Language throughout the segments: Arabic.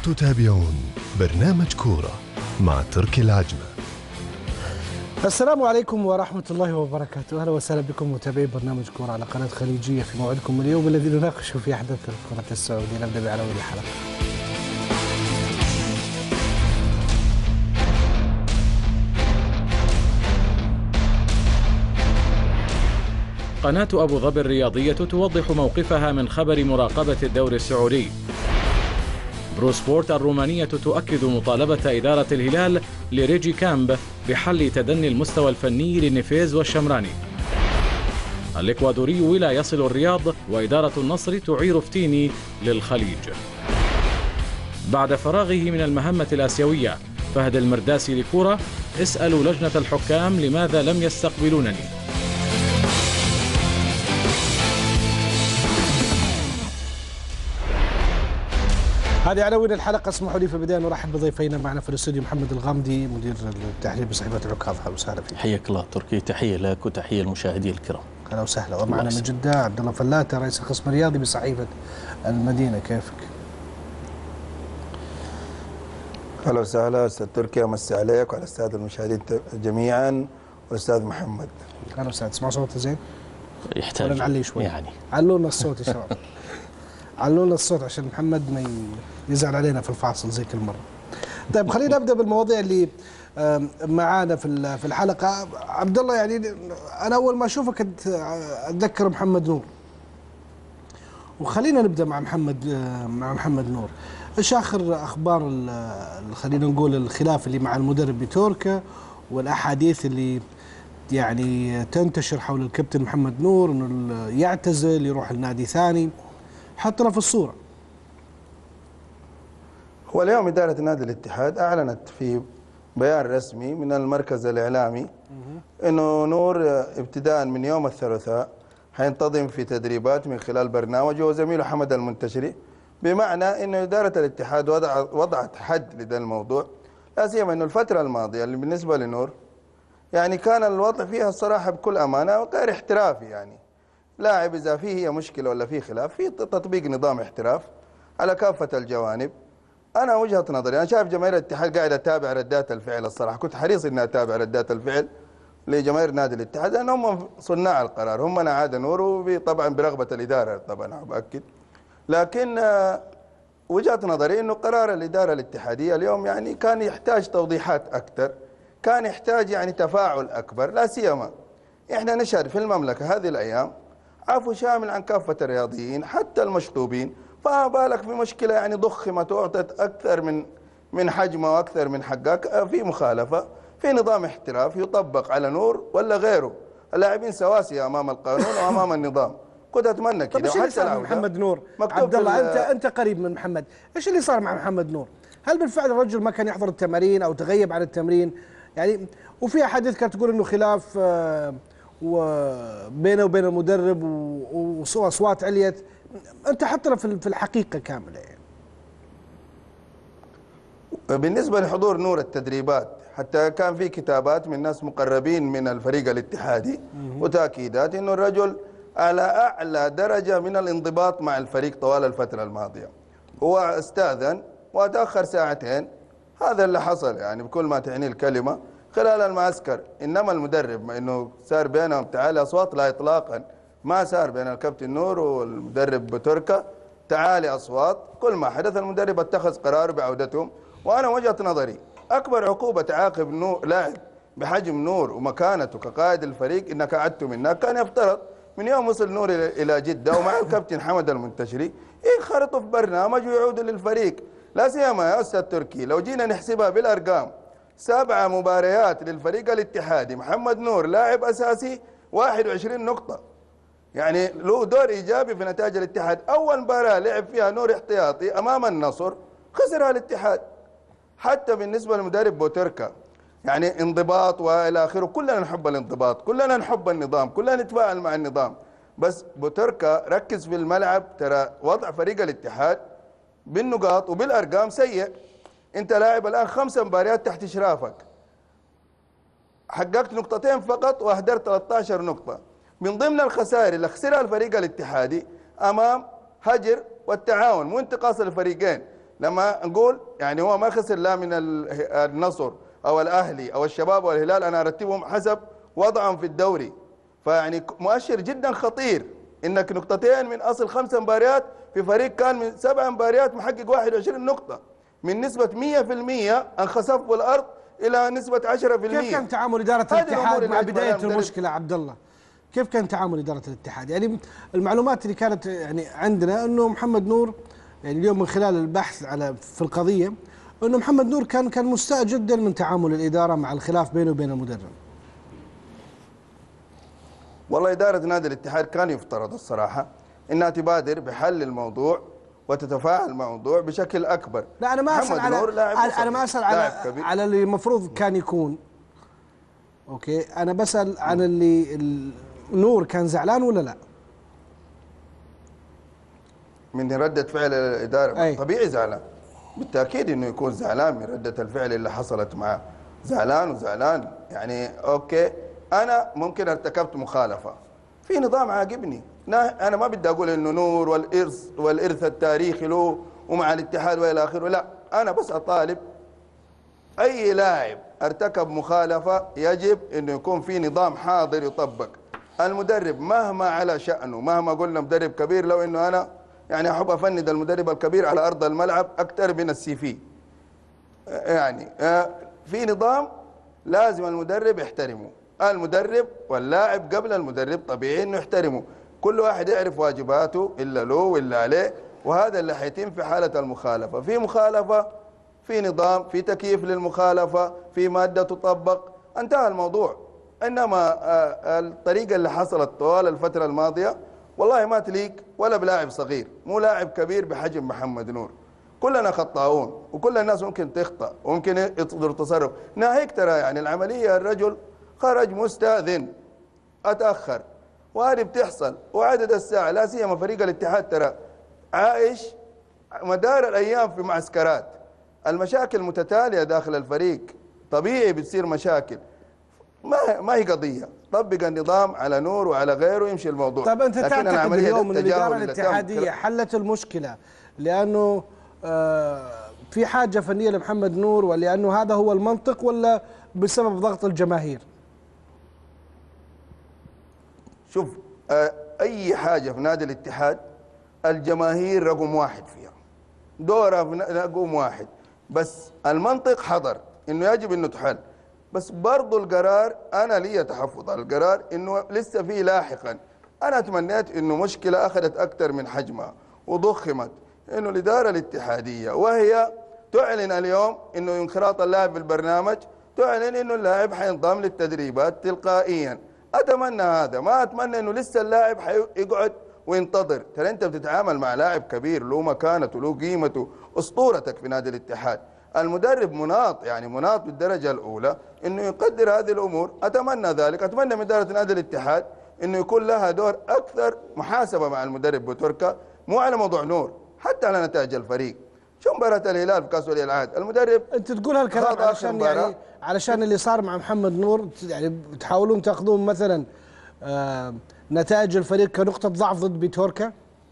تتابعون برنامج كورة مع تركي العجمة. السلام عليكم ورحمة الله وبركاته. أهلا وسهلا بكم متابعي برنامج كورة على قناة خليجية في موعدكم اليوم الذي نناقش فيه أحداث الكرة السعودية. نبدأ بعناوين الحلقة. قناة أبو ظبي الرياضية توضح موقفها من خبر مراقبة الدوري السعودي. برو سبورت الرومانية تؤكد مطالبة إدارة الهلال لريجي كامب بحل تدني المستوى الفني لنيفيز والشمراني. الإكوادوري لا يصل الرياض وإدارة النصر تعير فتيني للخليج. بعد فراغه من المهمة الآسيوية، فهد المرداسي لكورة: اسألوا لجنة الحكام لماذا لم يستقبلونني. هذه عناوين الحلقة. اسمحوا لي في البداية نرحب بضيفينا معنا في الاستوديو محمد الغامدي مدير التحليل بصحيفة العكاظ. اهلا وسهلا فيك. حياك الله تركي، تحية لك وتحية للمشاهدين الكرام. اهلا وسهلا. ومعنا من جدة عبد الله فلاتة رئيس القسم الرياضي بصحيفة المدينة. كيفك؟ اهلا وسهلا استاذ تركي، امسي عليك وعلى الساده المشاهدين جميعا والاستاذ محمد. اهلا وسهلا. تسمع صوتي زين؟ يحتاج ولا نعلي شوي؟ يعني علونا الصوت يا شباب. علونا الصوت عشان محمد ما يزعل علينا في الفاصل زي كل مرة. طيب خلينا نبدأ بالمواضيع اللي معانا في الحلقة. عبد الله، يعني أنا أول ما أشوفك أتذكر محمد نور، وخلينا نبدأ مع محمد نور. إيش آخر أخبار خلينا نقول الخلاف اللي مع المدرب بتوركا، والأحاديث اللي يعني تنتشر حول الكابتن محمد نور إنه يعتزل يروح النادي ثاني، حطنا في الصورة. هو اليوم إدارة نادي الاتحاد أعلنت في بيان رسمي من المركز الإعلامي أنه نور ابتداء من يوم الثلاثاء حينتظم في تدريبات من خلال برنامجه وزميله حمد المنتشري، بمعنى أنه إدارة الاتحاد وضعت حد لدى الموضوع، لا سيما أنه الفترة الماضية اللي بالنسبة لنور يعني كان الوضع فيها الصراحة بكل أمانة غير احترافي. يعني لاعب إذا فيه هي مشكلة ولا فيه خلاف، في تطبيق نظام احتراف على كافة الجوانب. أنا وجهة نظري، أنا شايف جماهير الاتحاد قاعدة أتابع ردات الفعل. الصراحة كنت حريص إني أتابع ردات الفعل لجماهير نادي الاتحاد، لأن هم صناع القرار، هم من أعاد نور، وطبعا برغبة الإدارة طبعا بأكد. لكن وجهة نظري إنه قرار الإدارة الاتحادية اليوم يعني كان يحتاج توضيحات أكثر، كان يحتاج يعني تفاعل أكبر، لا سيما إحنا نشهد في المملكة هذه الأيام عفو شامل عن كافة الرياضيين حتى المشطوبين، فما بالك في مشكلة يعني ضخمت وأعطت أكثر من حجمها وأكثر من حقك، في مخالفة في نظام احتراف يطبق على نور ولا غيره. اللاعبين سواسية أمام القانون وأمام النظام. كنت أتمنى كذا. طيب ايش اللي صار مع محمد نور؟ عبد الله، أنت قريب من محمد، ايش اللي صار مع محمد نور؟ هل بالفعل الرجل ما كان يحضر التمارين أو تغيب عن التمرين؟ يعني وفي أحاديث كانت تقول إنه خلاف وبينه وبين المدرب واصوات عليت. انت حطنا في الحقيقه كامله. يعني بالنسبه لحضور نور التدريبات، حتى كان في كتابات من ناس مقربين من الفريق الاتحادي وتاكيدات انه الرجل على اعلى درجه من الانضباط مع الفريق طوال الفتره الماضيه. هو استاذن وتاخر ساعتين، هذا اللي حصل يعني بكل ما تعني الكلمه خلال المعسكر. انما المدرب ما انه صار بينهم تعالي اصوات، لا اطلاقا، ما صار بين الكابتن نور والمدرب بتركا تعالي اصوات. كل ما حدث المدرب اتخذ قراره بعودتهم. وانا وجهه نظري اكبر عقوبه تعاقب نور لاعب بحجم نور ومكانته كقائد الفريق انك قعدته منها. كان يفترض من يوم وصل نور الى جده ومع الكابتن حمد المنتشري ينخرطوا في برنامج ويعودوا للفريق. لا سيما يا استاذ تركي لو جينا نحسبها بالارقام، 7 مباريات للفريق الاتحادي، محمد نور لاعب اساسي 21 نقطه، يعني له دور ايجابي في نتائج الاتحاد. اول مباراه لعب فيها نور احتياطي امام النصر خسرها الاتحاد. حتى بالنسبه للمدرب بوتركا يعني انضباط والى اخره، كلنا نحب الانضباط، كلنا نحب النظام، كلنا نتفاعل مع النظام، بس بوتركا ركز في الملعب. ترى وضع فريق الاتحاد بالنقاط وبالارقام سيء. انت لاعب الان 5 مباريات تحت اشرافك، حققت 2 نقطتين فقط واهدرت 13 نقطه. من ضمن الخسائر اللي خسرها الفريق الاتحادي امام هجر والتعاون، مو انتقاص الفريقين، لما نقول يعني هو ما خسر لا من النصر او الاهلي او الشباب والهلال، انا ارتبهم حسب وضعهم في الدوري. فيعني مؤشر جدا خطير انك نقطتين من اصل 5 مباريات في فريق كان من 7 مباريات محقق 21 نقطه، من نسبه 100% انخسف بالارض الى نسبه 10%. كيف كان تعامل اداره الاتحاد مع بدايه المشكله عبد الله؟ كيف كان تعامل اداره الاتحاد؟ يعني المعلومات اللي كانت يعني عندنا انه محمد نور، يعني اليوم من خلال البحث في القضيه، انه محمد نور كان مستاء جدا من تعامل الاداره مع الخلاف بينه وبين المدرب. والله اداره نادي الاتحاد كان يفترض الصراحه انها تبادر بحل الموضوع وتتفاعل الموضوع بشكل اكبر. لا انا ما اسال على اللي المفروض كان يكون. اوكي، انا بسال عن اللي نور كان زعلان ولا لا؟ من ردة فعل الإدارة أي. طبيعي زعلان، بالتأكيد إنه يكون زعلان من ردة الفعل اللي حصلت معه، زعلان يعني أوكي، أنا ممكن ارتكبت مخالفة في نظام عاقبني، أنا ما بدي أقول إنه نور والإرث التاريخي له ومع الاتحاد وإلى آخره، لا، أنا بس أطالب أي لاعب ارتكب مخالفة يجب إنه يكون في نظام حاضر يطبق. المدرب مهما على شأنه، مهما قلنا مدرب كبير، لو إنه أنا يعني أحب أفند المدرب الكبير على أرض الملعب أكثر من السي يعني في نظام لازم المدرب يحترمه، المدرب واللاعب قبل المدرب طبيعي إنه يحترمه، كل واحد يعرف واجباته إلا له وإلا عليه، وهذا اللي حيتم في حالة المخالفة. في مخالفة، في نظام، في تكييف للمخالفة، في مادة تطبق، انتهى الموضوع. إنما الطريقة اللي حصلت طوال الفترة الماضية والله ما تليق ولا بلاعب صغير، مو لاعب كبير بحجم محمد نور. كلنا خطاؤون وكل الناس ممكن تخطأ وممكن يصدر تصرف، ناهيك ترى يعني العملية الرجل خرج مستأذن أتأخر، وهذه بتحصل، وعدد الساعة لا سيما فريق الاتحاد ترى عايش مدار الأيام في معسكرات، المشاكل متتالية داخل الفريق، طبيعي بتصير مشاكل، ما هي قضية، طبق النظام على نور وعلى غيره يمشي الموضوع. طب أنت تعتقد اليوم أن الإدارة الاتحادية حلت المشكلة لأنه في حاجة فنية لمحمد نور ولأنه هذا هو المنطق، ولا بسبب ضغط الجماهير؟ شوف، أي حاجة في نادي الاتحاد الجماهير رقم واحد فيها، دورها رقم واحد، بس المنطق حضر إنه يجب إنه تحل، بس برضو القرار أنا لي تحفظ على القرار إنه لسه فيه لاحقا. أنا تمنيت إنه مشكلة أخذت أكثر من حجمها وضخمت، إنه الإدارة الاتحادية وهي تعلن اليوم إنه انخراط اللاعب بالبرنامج، تعلن إنه اللاعب حينضم للتدريبات تلقائيا. أتمنى هذا، ما أتمنى إنه لسه اللاعب حيقعد وينتظر. ترى أنت بتتعامل مع لاعب كبير له مكانته له قيمته، أسطورتك في نادي الاتحاد. المدرب مناط، يعني مناط بالدرجة الأولى إنه يقدر هذه الأمور. أتمنى ذلك، أتمنى من إدارة نادي الاتحاد إنه يكون لها دور أكثر محاسبة مع المدرب بوتوركا، مو على موضوع نور، حتى على نتائج الفريق. شو مباراة الهلال في كأس ولي العهد، المدرب أنت تقول هالكلام علشان يعني علشان اللي صار مع محمد نور، يعني بتحاولون تاخذون مثلا نتائج الفريق كنقطة ضعف ضد بيتوركا؟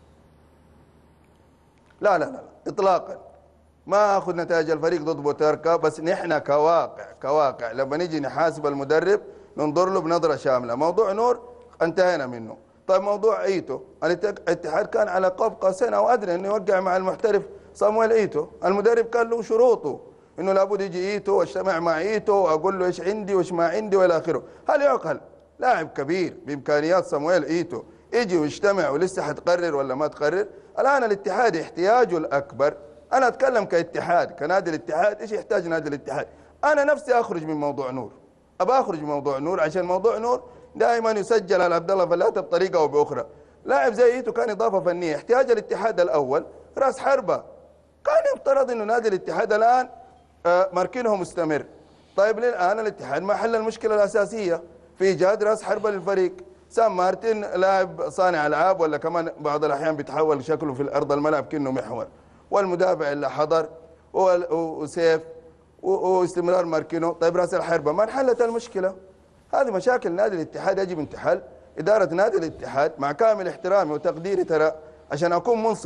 لا لا لا إطلاقا، ما اخذ نتائج الفريق ضد بوتوركا، بس نحن كواقع لما نيجي نحاسب المدرب ننظر له بنظره شامله. موضوع نور انتهينا منه. طيب موضوع ايتو، الاتحاد كان على قاب قوسين او ادنى انه يوقع مع المحترف صامويل ايتو، المدرب كان له شروطه انه لابد يجي ايتو واجتمع مع ايتو واقول له ايش عندي وايش ما عندي والى اخره. هل يعقل لاعب كبير بامكانيات صامويل ايتو يجي ويجتمع ولسه حتقرر ولا ما تقرر؟ الان الاتحاد احتياجه الاكبر، أنا أتكلم كاتحاد، كنادي الاتحاد، إيش يحتاج نادي الاتحاد؟ أنا نفسي أخرج من موضوع نور، أبى أخرج من موضوع نور، عشان موضوع نور دائما يسجل على عبد الله فلاتة بطريقة أو بأخرى. لاعب زي إيتو كان إضافة فنية، احتياج الاتحاد الأول رأس حربة، كان يفترض إنه نادي الاتحاد الآن مركنه مستمر. طيب للآن الاتحاد ما حل المشكلة الأساسية في إيجاد رأس حربة للفريق. سام مارتن لاعب صانع ألعاب، ولا كمان بعض الأحيان بيتحول شكله في أرض الملعب كأنه محور، والمدافع اللي حضر وسيف واستمرار ماركينو. طيب راس الحربة ما انحلت المشكلة. هذه مشاكل نادي الاتحاد يجب ان تحل. إدارة نادي الاتحاد مع كامل احترامي وتقديري، ترى عشان أكون منصف،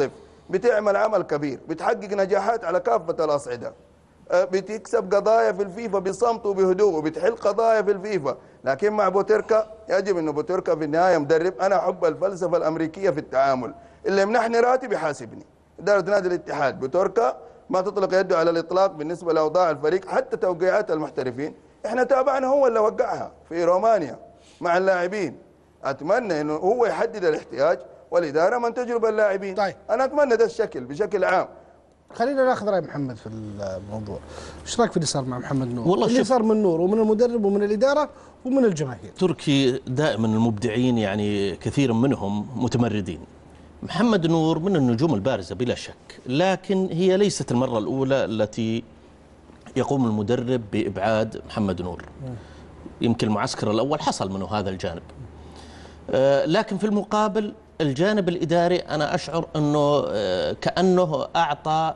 بتعمل عمل كبير، بتحقق نجاحات على كافة الأصعدة، بتكسب قضايا في الفيفا بصمت وبهدوء، وبتحل قضايا في الفيفا. لكن مع بوتيركا يجب انه بوتيركا في النهايه مدرب. انا احب الفلسفه الامريكيه في التعامل، اللي يمنحني راتب يحاسبني. اداره نادي الاتحاد بوتيركا ما تطلق يده على الاطلاق بالنسبه لاوضاع الفريق، حتى توقيعات المحترفين احنا تابعنا، هو اللي وقعها في رومانيا مع اللاعبين. اتمنى انه هو يحدد الاحتياج والاداره من تجرب اللاعبين. طيب. انا اتمنى ده الشكل بشكل عام. خلينا ناخذ راي محمد في الموضوع. ايش رايك في اللي صار مع محمد نور؟ والله اللي صار من نور ومن المدرب ومن الاداره ومن الجماهير. تركي دائما المبدعين يعني كثير منهم متمردين. محمد نور من النجوم البارزة بلا شك، لكن هي ليست المرة الأولى التي يقوم المدرب بإبعاد محمد نور. يمكن المعسكر الأول حصل منه هذا الجانب، لكن في المقابل الجانب الإداري أنا أشعر أنه كأنه أعطى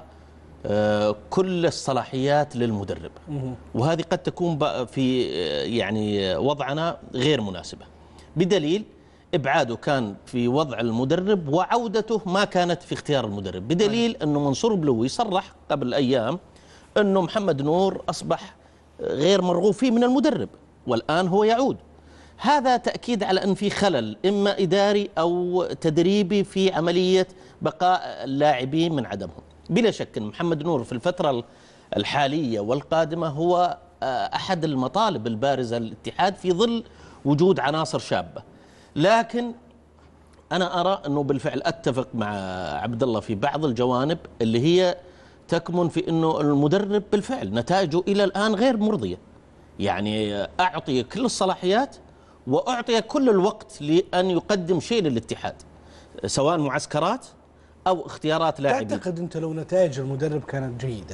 كل الصلاحيات للمدرب، وهذه قد تكون في يعني وضعنا غير مناسبة، بدليل إبعاده كان في وضع المدرب وعودته ما كانت في اختيار المدرب، بدليل أنه منصور بلوي صرح قبل أيام أنه محمد نور أصبح غير مرغوب فيه من المدرب والآن هو يعود. هذا تأكيد على أن في خلل إما إداري أو تدريبي في عملية بقاء اللاعبين من عدمهم. بلا شك أن محمد نور في الفترة الحالية والقادمة هو أحد المطالب البارزة للاتحاد في ظل وجود عناصر شابة، لكن أنا أرى أنه بالفعل أتفق مع عبد الله في بعض الجوانب اللي هي تكمن في أنه المدرب بالفعل نتائجه إلى الآن غير مرضية. يعني أعطي كل الصلاحيات وأعطي كل الوقت لأن يقدم شيء للاتحاد، سواء معسكرات أو اختيارات لاعبين. تعتقد أنت لو نتائج المدرب كانت جيدة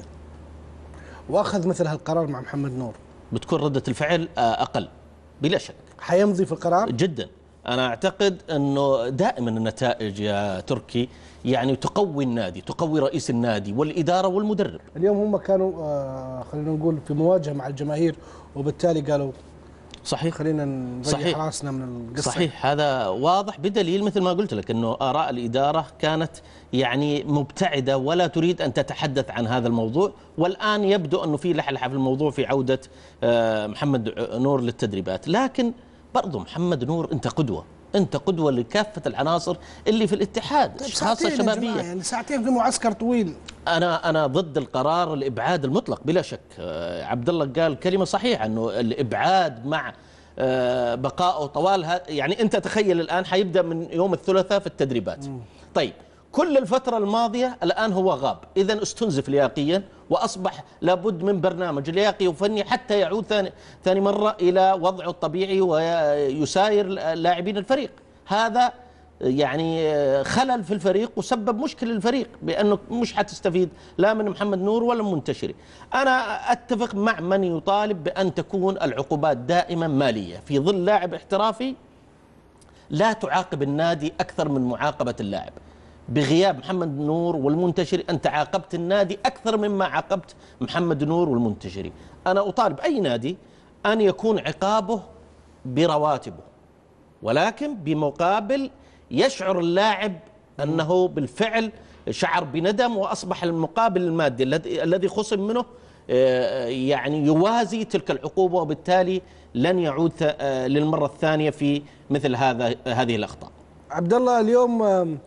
وأخذ مثل هالقرار مع محمد نور بتكون ردة الفعل أقل بلا شك؟ حيمضي في القرار؟ جدا. أنا أعتقد أنه دائما النتائج يا تركي يعني تقوي النادي، تقوي رئيس النادي والإدارة والمدرب. اليوم هم كانوا خلينا نقول في مواجهة مع الجماهير، وبالتالي قالوا صحيح خلينا نريح راسنا من القصة. صحيح، هذا واضح بدليل مثل ما قلت لك أنه آراء الإدارة كانت يعني مبتعدة ولا تريد أن تتحدث عن هذا الموضوع، والآن يبدو أنه في لحلحة في الموضوع في عودة محمد نور للتدريبات. لكن برضو محمد نور أنت قدوة، أنت قدوة لكافة العناصر اللي في الاتحاد، خاصة شبابية. يعني ساعتين في معسكر طويل. أنا ضد القرار الإبعاد المطلق بلا شك. عبد الله قال كلمة صحيحة أنه الإبعاد مع بقائه طوال يعني أنت تخيل الآن حيبدأ من يوم الثلاثاء في التدريبات. طيب كل الفترة الماضية الآن هو غاب، إذن استنزف لياقيا وأصبح لابد من برنامج لياقي وفني حتى يعود ثاني مرة إلى وضعه الطبيعي ويساير لاعبين الفريق. هذا يعني خلل في الفريق وسبب مشكلة للفريق، بأنه مش حتستفيد لا من محمد نور ولا من منتشري. أنا أتفق مع من يطالب بأن تكون العقوبات دائما مالية في ظل لاعب احترافي. لا تعاقب النادي أكثر من معاقبة اللاعب. بغياب محمد نور والمنتشري أنت عاقبت النادي أكثر مما عاقبت محمد نور والمنتشري. أنا أطالب أي نادي أن يكون عقابه برواتبه، ولكن بمقابل يشعر اللاعب أنه بالفعل شعر بندم وأصبح المقابل المادي الذي خصم منه يعني يوازي تلك العقوبة، وبالتالي لن يعود للمرة الثانية في مثل هذه الأخطاء. عبد الله، اليوم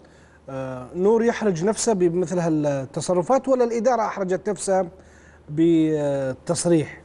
نور يحرج نفسه بمثل هالتصرفات ولا الإدارة أحرجت نفسها بالتصريح؟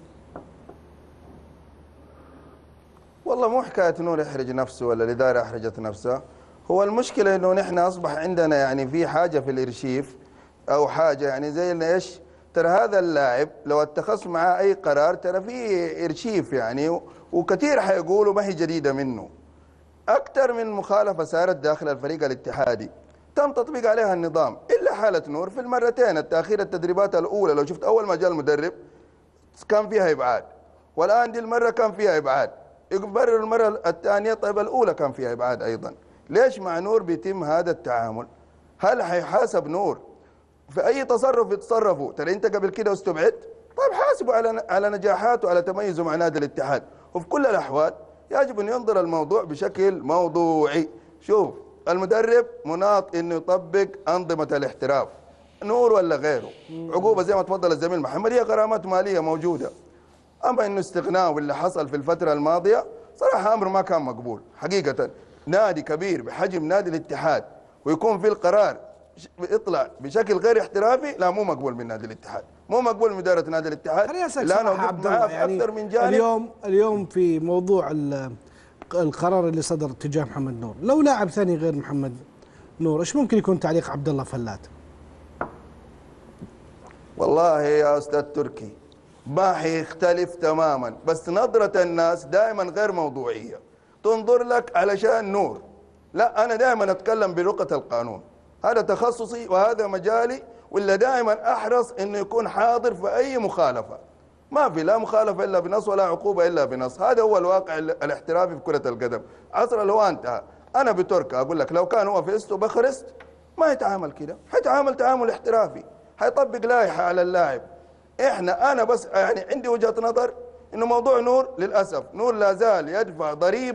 والله مو حكاية نور يحرج نفسه ولا الإدارة أحرجت نفسها، هو المشكلة إنه نحن أصبح عندنا يعني في حاجة في الإرشيف أو حاجة يعني زي إنه إيش، ترى هذا اللاعب لو اتخذ معاه أي قرار ترى في إرشيف يعني، وكثير حيقولوا ما هي جديدة منه. أكثر من مخالفة صارت داخل الفريق الاتحادي تم تطبيق عليها النظام، إلا حالة نور في المرتين التأخير التدريبات الأولى. لو شفت أول ما جاء المدرب كان فيها إبعاد، والآن دي المرة كان فيها إبعاد، يبرر المرة الثانية طيب الأولى كان فيها إبعاد أيضا. ليش مع نور بيتم هذا التعامل؟ هل حيحاسب نور في أي تصرف يتصرفه؟ ترى أنت قبل كده استبعدت، طيب حاسبه على نجاحاته وعلى تميزه مع نادي الاتحاد. وفي كل الأحوال يجب أن ينظر الموضوع بشكل موضوعي. شوف المدرب مناط انه يطبق انظمه الاحتراف، نور ولا غيره. عقوبه زي ما تفضل الزميل محمد هي غرامات ماليه موجوده. اما انه استغناء واللي حصل في الفتره الماضيه صراحه امر ما كان مقبول حقيقه. نادي كبير بحجم نادي الاتحاد ويكون في القرار يطلع بشكل غير احترافي، لا مو مقبول من نادي الاتحاد، مو مقبول من اداره نادي الاتحاد. خليني اسالك لا انا صراحه وقفت عبد الله، معاه في يعني اكثر من جانب. اليوم في موضوع القرار اللي صدر تجاه محمد نور، لو لاعب ثاني غير محمد نور ايش ممكن يكون تعليق عبد الله فلات؟ والله يا استاذ تركي ما حيختلف تماما، بس نظرة الناس دائما غير موضوعية، تنظر لك علشان نور. لا انا دائما اتكلم بلغة القانون، هذا تخصصي وهذا مجالي، ولا دائما احرص انه يكون حاضر في اي مخالفة. ما في لا مخالفة الا بنص ولا عقوبة الا بنص، هذا هو الواقع الاحترافي في كرة القدم. عصر الهوى انتهى. انا بتركي اقول لك لو كان هو فيست وبخرست ما يتعامل كده، حيتعامل تعامل احترافي، حيطبق لائحة على اللاعب. انا بس يعني عندي وجهة نظر انه موضوع نور للاسف نور لا زال يدفع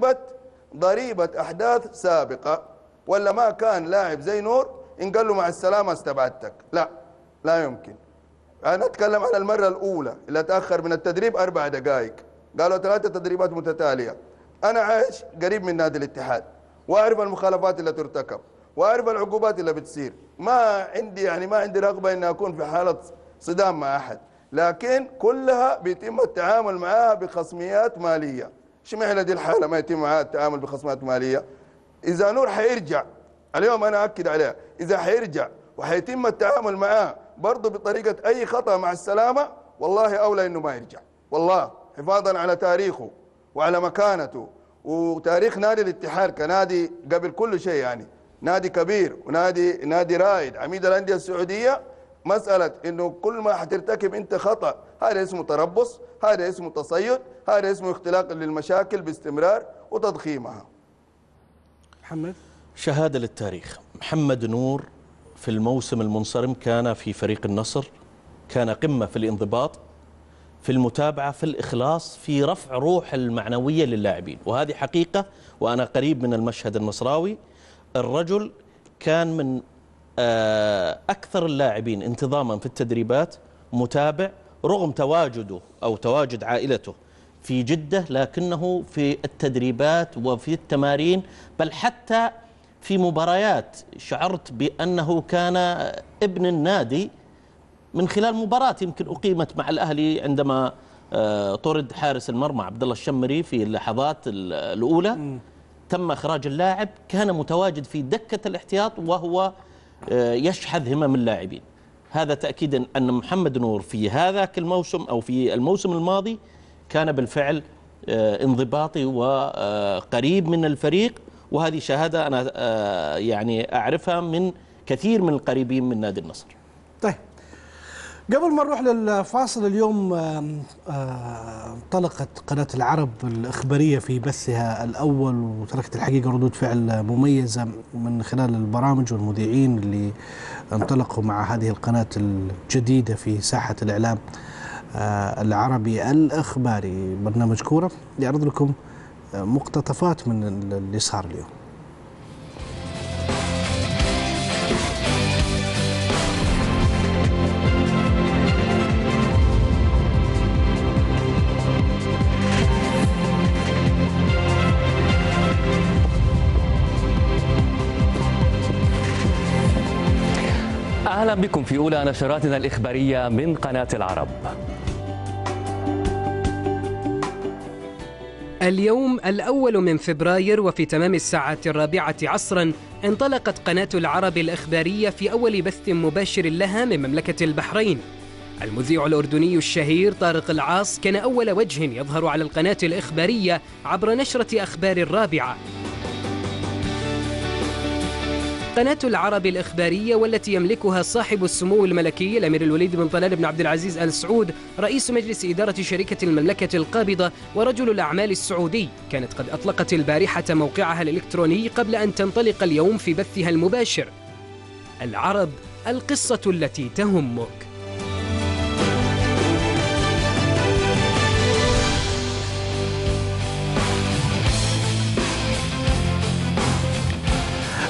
ضريبة احداث سابقة، ولا ما كان لاعب زي نور ان قال له مع السلامة استبعدتك، لا يمكن. انا اتكلم عن المرة الاولى اللي تاخر من التدريب 4 دقائق، قالوا 3 تدريبات متتالية. انا عايش قريب من نادي الاتحاد واعرف المخالفات اللي ترتكب واعرف العقوبات اللي بتصير. ما عندي رغبة ان اكون في حالة صدام مع احد، لكن كلها بيتم التعامل معها بخصميات ماليه. اشمعنى دي الحاله ما يتم معها التعامل بخصميات ماليه؟ اذا نور حيرجع، اليوم انا اكد عليها، اذا حيرجع وحيتم التعامل معاه برضه بطريقه اي خطا مع السلامه، والله اولى انه ما يرجع، والله حفاظا على تاريخه وعلى مكانته وتاريخ نادي الاتحاد كنادي قبل كل شيء، يعني نادي كبير ونادي رائد عميد الانديه السعوديه. مسألة إنه كل ما حترتكب أنت خطأ، هذا اسمه تربص، هذا اسمه تصيد، هذا اسمه اختلاق للمشاكل باستمرار وتضخيمها. محمد، شهادة للتاريخ، محمد نور في الموسم المنصرم كان في فريق النصر، كان قمة في الانضباط، في المتابعة، في الإخلاص، في رفع روح المعنوية للاعبين، وهذه حقيقة. وأنا قريب من المشهد النصراوي، الرجل كان من أكثر اللاعبين انتظاما في التدريبات، متابع، رغم تواجده أو تواجد عائلته في جدة، لكنه في التدريبات وفي التمارين بل حتى في مباريات شعرت بأنه كان ابن النادي من خلال مباراة يمكن أقيمت مع الأهلي عندما طرد حارس المرمى عبد الله الشمري في اللحظات الأولى، تم إخراج اللاعب، كان متواجد في دكة الاحتياط وهو يشحذ همم اللاعبين. هذا تأكيدا أن محمد نور في هذاك الموسم أو في الموسم الماضي كان بالفعل انضباطي وقريب من الفريق، وهذه شهادة أنا يعني أعرفها من كثير من القريبين من نادي النصر. طيب قبل ما نروح للفاصل، اليوم انطلقت قناة العرب الإخبارية في بثها الأول، وتركت الحقيقة ردود فعل مميزة من خلال البرامج والمذيعين اللي انطلقوا مع هذه القناة الجديدة في ساحة الإعلام العربي الإخباري. برنامج كورة يعرض لكم مقتطفات من اللي صار اليوم. أهلا بكم في أولى نشراتنا الإخبارية من قناة العرب. اليوم الأول من فبراير وفي تمام 4:00 عصرا انطلقت قناة العرب الإخبارية في أول بث مباشر لها من مملكة البحرين. المذيع الأردني الشهير طارق العاص كان أول وجه يظهر على القناة الإخبارية عبر نشرة أخبار 4. قناة العرب الإخبارية والتي يملكها صاحب السمو الملكي الأمير الوليد بن طلال بن عبد العزيز آل سعود رئيس مجلس إدارة شركة المملكة القابضة ورجل الأعمال السعودي، كانت قد أطلقت البارحة موقعها الإلكتروني قبل أن تنطلق اليوم في بثها المباشر. العرب، القصة التي تهمك.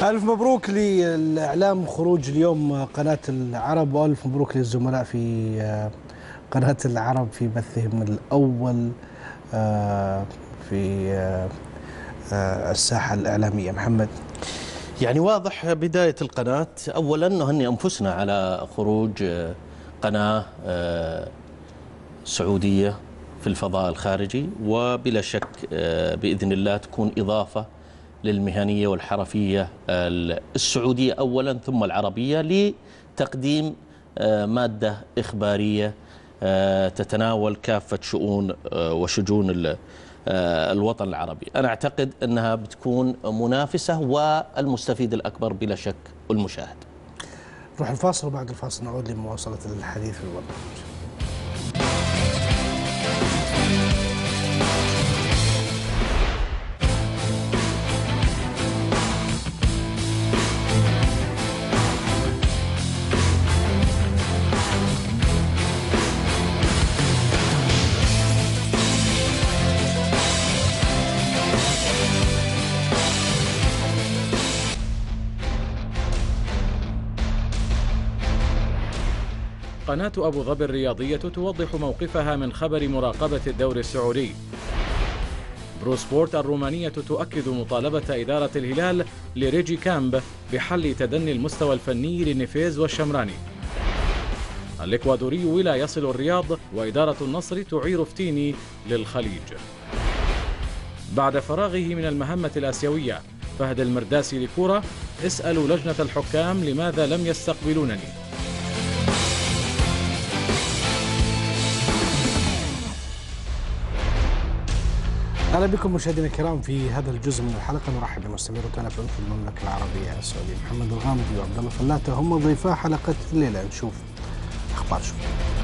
ألف مبروك للإعلام خروج اليوم قناة العرب، وألف مبروك للزملاء في قناة العرب في بثهم الأول في الساحة الإعلامية. محمد، يعني واضح بداية القناة. أولا نهني أنفسنا على خروج قناة سعودية في الفضاء الخارجي، وبلا شك بإذن الله تكون إضافة للمهنية والحرفية السعودية أولا ثم العربية لتقديم مادة إخبارية تتناول كافة شؤون وشجون الوطن العربي. أنا أعتقد أنها بتكون منافسة، والمستفيد الأكبر بلا شك المشاهد. نروح الفاصل، وبعد الفاصل نعود لمواصلة الحديث في البرنامج. قناة أبو ظبي الرياضية توضح موقفها من خبر مراقبة الدوري السعودي. بروسبورت الرومانية تؤكد مطالبة إدارة الهلال لريجي كامب بحل تدني المستوى الفني لنيفيز والشمراني. الإكوادوري لا يصل الرياض، وإدارة النصر تعير فتيني للخليج. بعد فراغه من المهمة الآسيوية، فهد المرداسي لكورة: اسألوا لجنة الحكام لماذا لم يستقبلونني. أهلا بكم مشاهدينا الكرام في هذا الجزء من الحلقة. نرحب بمستمرتنا في المملكة العربية السعودية. محمد الغامدي وعبد الله فلاتة هم ضيفا حلقة الليلة. نشوف أخبار شو.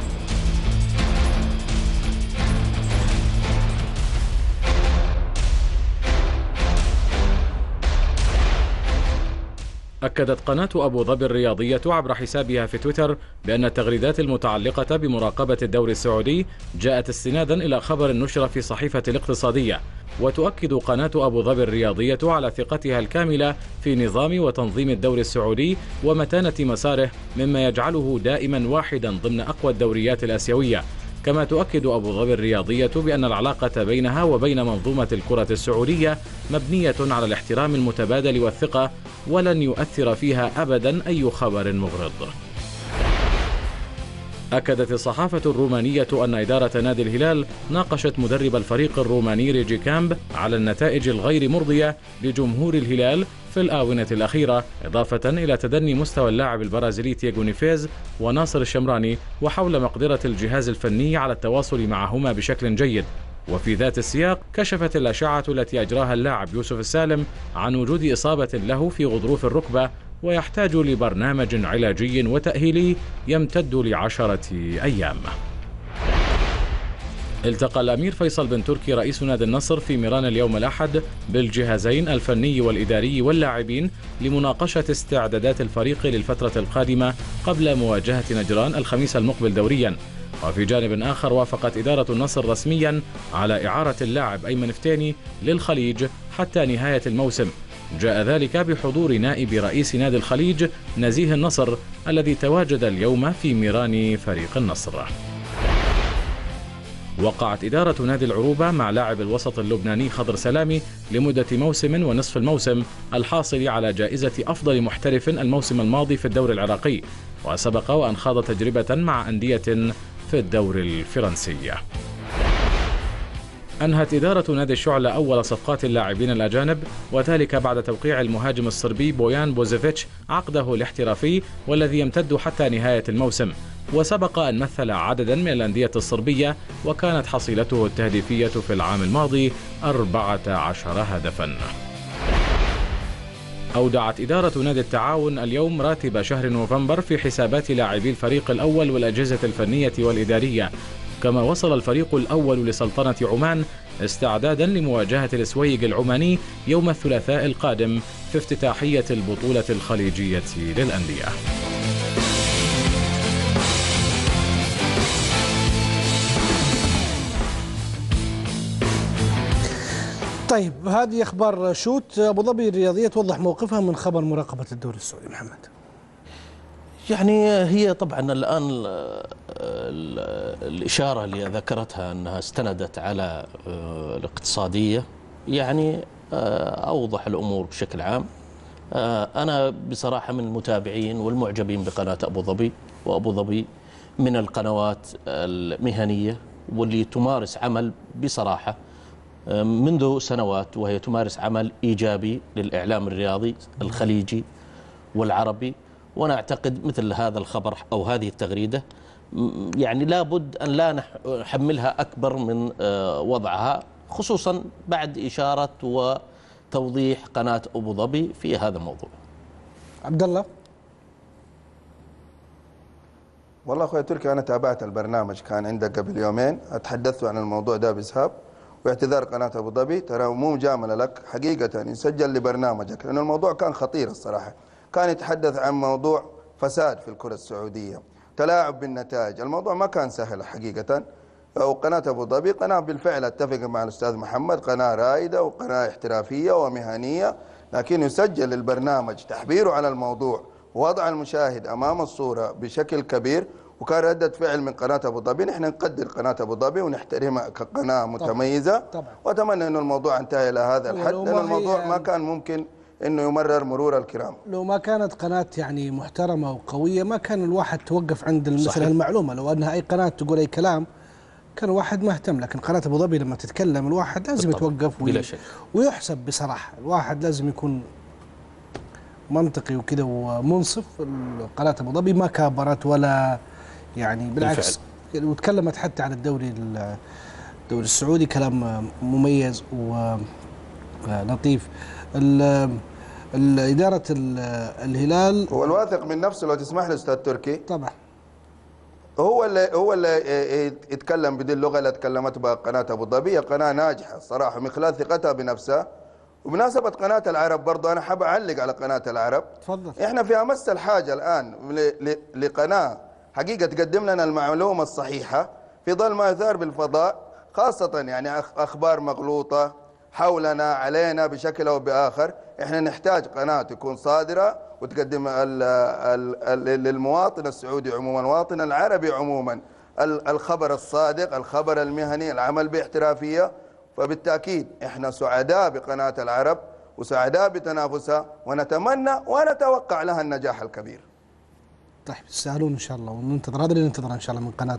أكدت قناة أبو ظبي الرياضية عبر حسابها في تويتر بأن التغريدات المتعلقة بمراقبة الدوري السعودي جاءت استنادا إلى خبر نشر في صحيفة الاقتصادية. وتؤكد قناة أبو ظبي الرياضية على ثقتها الكاملة في نظام وتنظيم الدوري السعودي ومتانة مساره، مما يجعله دائما واحدا ضمن أقوى الدوريات الآسيوية. كما تؤكد أبو ظبي الرياضية بأن العلاقة بينها وبين منظومة الكرة السعودية مبنية على الاحترام المتبادل والثقة، ولن يؤثر فيها أبدا أي خبر مغرض. أكدت الصحافة الرومانية أن إدارة نادي الهلال ناقشت مدرب الفريق الروماني ريجي كامب على النتائج الغير مرضية لجمهور الهلال في الآونة الأخيرة، إضافة إلى تدني مستوى اللاعب البرازيلي تياغو نيفيز وناصر الشمراني، وحول مقدرة الجهاز الفني على التواصل معهما بشكل جيد. وفي ذات السياق كشفت الأشعة التي أجراها اللاعب يوسف السالم عن وجود إصابة له في غضروف الركبة، ويحتاج لبرنامج علاجي وتأهيلي يمتد ل10 أيام. التقى الأمير فيصل بن تركي رئيس نادي النصر في ميران اليوم الأحد بالجهازين الفني والإداري واللاعبين لمناقشة استعدادات الفريق للفترة القادمة قبل مواجهة نجران الخميس المقبل دوريا. وفي جانب آخر وافقت إدارة النصر رسميا على إعارة اللاعب أيمن فتيني للخليج حتى نهاية الموسم. جاء ذلك بحضور نائب رئيس نادي الخليج نزيه النصر الذي تواجد اليوم في ميران فريق النصر. وقعت إدارة نادي العروبة مع لاعب الوسط اللبناني خضر سلامي لمدة موسم ونصف الموسم الحاصل على جائزة أفضل محترف الموسم الماضي في الدوري العراقي، وسبق وأن خاض تجربة مع أندية في الدوري الفرنسي. أنهت إدارة نادي الشعلة أول صفقات اللاعبين الأجانب، وذلك بعد توقيع المهاجم الصربي بويان بوزيفيتش عقده الاحترافي والذي يمتد حتى نهاية الموسم. وسبق أن مثل عددا من الأندية الصربية، وكانت حصيلته التهديفية في العام الماضي 14 هدفا. أودعت إدارة نادي التعاون اليوم راتب شهر نوفمبر في حسابات لاعبي الفريق الأول والأجهزة الفنية والإدارية. كما وصل الفريق الأول لسلطنة عمان استعدادا لمواجهة السويق العماني يوم الثلاثاء القادم في افتتاحية البطولة الخليجية للأندية. طيب هذه اخبار شوت. ابو ظبي الرياضيه توضح موقفها من خبر مراقبه الدوري السعودي. محمد، يعني هي طبعا الآن الإشارة اللي ذكرتها أنها استندت على الاقتصادية يعني أوضح الأمور بشكل عام. أنا بصراحة من المتابعين والمعجبين بقناة أبو ظبي، وأبو ظبي من القنوات المهنية واللي تمارس عمل بصراحة منذ سنوات، وهي تمارس عمل إيجابي للإعلام الرياضي الخليجي والعربي. وأنا أعتقد مثل هذا الخبر أو هذه التغريدة يعني لابد أن لا نحملها أكبر من وضعها، خصوصا بعد إشارة وتوضيح قناة أبو ظبي في هذا الموضوع. عبد الله. والله أخوي تركي، أنا تابعت البرنامج كان عندك قبل يومين، أتحدثت عن الموضوع ده بإسهاب، واعتذار قناة أبو ظبي، ترى مو مجاملة لك حقيقة، يسجل لبرنامجك، لأن الموضوع كان خطير الصراحة. كان يتحدث عن موضوع فساد في الكرة السعودية، تلاعب بالنتائج، الموضوع ما كان سهل حقيقة. وقناة أبو ظبي قناة بالفعل أتفق مع الأستاذ محمد، قناة رائدة وقناة احترافية ومهنية، لكن يسجل البرنامج تحبيره على الموضوع ووضع المشاهد أمام الصورة بشكل كبير. وكان ردة فعل من قناة أبو ظبي، نحن نقدر قناة أبو ظبي ونحترمها كقناة متميزة طبعا. وأتمنى أنه الموضوع انتهى إلى هذا الحد، لأن الموضوع ما كان ممكن انه يمرر مرور الكرام. لو ما كانت قناة يعني محترمة وقوية ما كان الواحد توقف عند مثل المعلومة. لو انها اي قناة تقول اي كلام كان الواحد مهتم، لكن قناة ابو ظبي لما تتكلم الواحد لازم يتوقف ويحسب بصراحة. الواحد لازم يكون منطقي وكذا ومنصف. قناة ابو ظبي ما كابرت ولا يعني بالعكس، وتكلمت حتى عن الدوري السعودي كلام مميز ولطيف. إدارة الهلال هو الواثق من نفسه، لو تسمح لي أستاذ تركي. طبعا هو اللي يتكلم بدي اللغة اللي تكلمت بها قناة أبو ظبي، قناة ناجحة الصراحة من خلال ثقتها بنفسها. وبمناسبة قناة العرب برضو أنا حاب أعلق على قناة العرب. تفضل. إحنا في أمس الحاجة الآن لقناة حقيقة تقدم لنا المعلومة الصحيحة في ظل ما يثار بالفضاء، خاصة يعني أخبار مغلوطة حولنا علينا بشكل أو بآخر. إحنا نحتاج قناة تكون صادرة وتقدم للمواطن السعودي عموما، المواطن العربي عموما، الخبر الصادق، الخبر المهني، العمل باحترافية. فبالتأكيد إحنا سعداء بقناة العرب وسعداء بتنافسها، ونتمنى ونتوقع لها النجاح الكبير. طيب تستاهلون إن شاء الله، وننتظر هذا اللي ننتظره إن شاء الله من قناة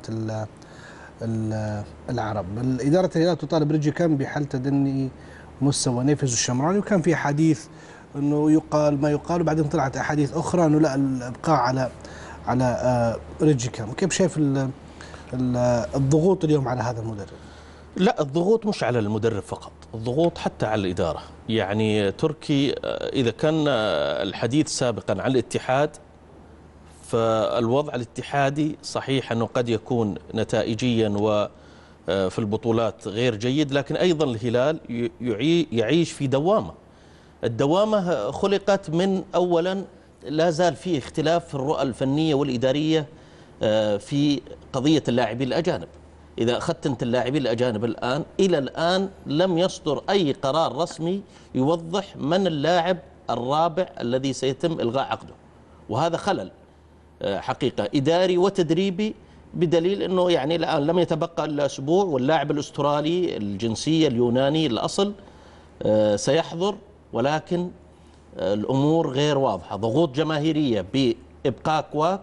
العرب. إدارة الهلال تطالب ريجي كان بحل تدني مستوى نيفز الشمراني، وكان في حديث انه يقال ما يقال، وبعدين طلعت احاديث اخرى انه لا الابقاء على ريجي كان. كيف شايف الضغوط اليوم على هذا المدرب؟ لا، الضغوط مش على المدرب فقط، الضغوط حتى على الإدارة. يعني تركي إذا كان الحديث سابقا عن الاتحاد، فالوضع الاتحادي صحيح أنه قد يكون نتائجيا وفي البطولات غير جيد، لكن أيضا الهلال يعيش في دوامة. الدوامة خلقت من أولا لا زال في اختلاف في الرؤى الفنية والإدارية في قضية اللاعبين الأجانب. إذا أخذت أنت اللاعبين الأجانب الآن، إلى الآن لم يصدر أي قرار رسمي يوضح من اللاعب الرابع الذي سيتم إلغاء عقده، وهذا خلل حقيقة إداري وتدريبي، بدليل أنه يعني الآن لم يتبقى إلا أسبوع واللاعب الأسترالي الجنسية اليوناني الأصل سيحضر، ولكن الأمور غير واضحة. ضغوط جماهيرية بإبقاء كواك،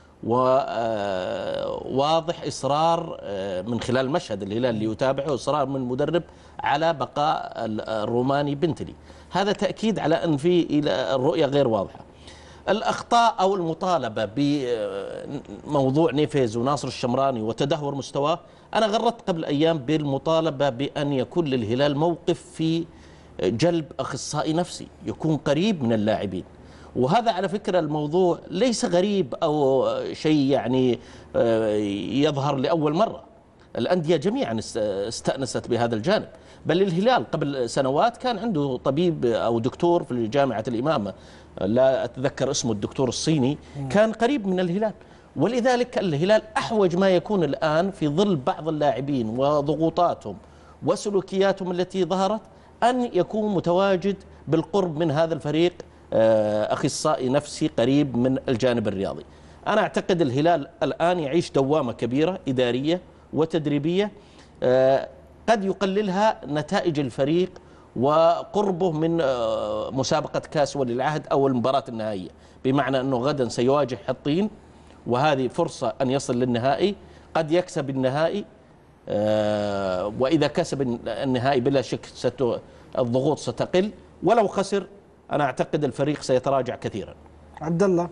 وواضح إصرار من خلال المشهد الهلال اللي يتابعه، إصرار من المدرب على بقاء الروماني بنتلي. هذا تأكيد على أن في الرؤية غير واضحة. الأخطاء أو المطالبة بموضوع نيفيز وناصر الشمراني وتدهور مستواه، أنا غردت قبل أيام بالمطالبة بأن يكون للهلال موقف في جلب أخصائي نفسي يكون قريب من اللاعبين. وهذا على فكرة الموضوع ليس غريب أو شيء يعني يظهر لأول مرة. الأندية جميعا استأنست بهذا الجانب، بل الهلال قبل سنوات كان عنده طبيب أو دكتور في جامعة الإمامة، لا أتذكر اسمه، الدكتور الصيني، كان قريب من الهلال. ولذلك الهلال أحوج ما يكون الآن في ظل بعض اللاعبين وضغوطاتهم وسلوكياتهم التي ظهرت أن يكون متواجد بالقرب من هذا الفريق أخصائي نفسي قريب من الجانب الرياضي. أنا أعتقد الهلال الآن يعيش دوامة كبيرة إدارية وتدريبية قد يقللها نتائج الفريق وقربه من مسابقة كأس ولي العهد أو المباراة النهائية، بمعنى أنه غدا سيواجه حطين وهذه فرصة أن يصل للنهائي، قد يكسب النهائي، وإذا كسب النهائي بلا شك الضغوط ستقل، ولو خسر أنا أعتقد الفريق سيتراجع كثيرا. عبد الله.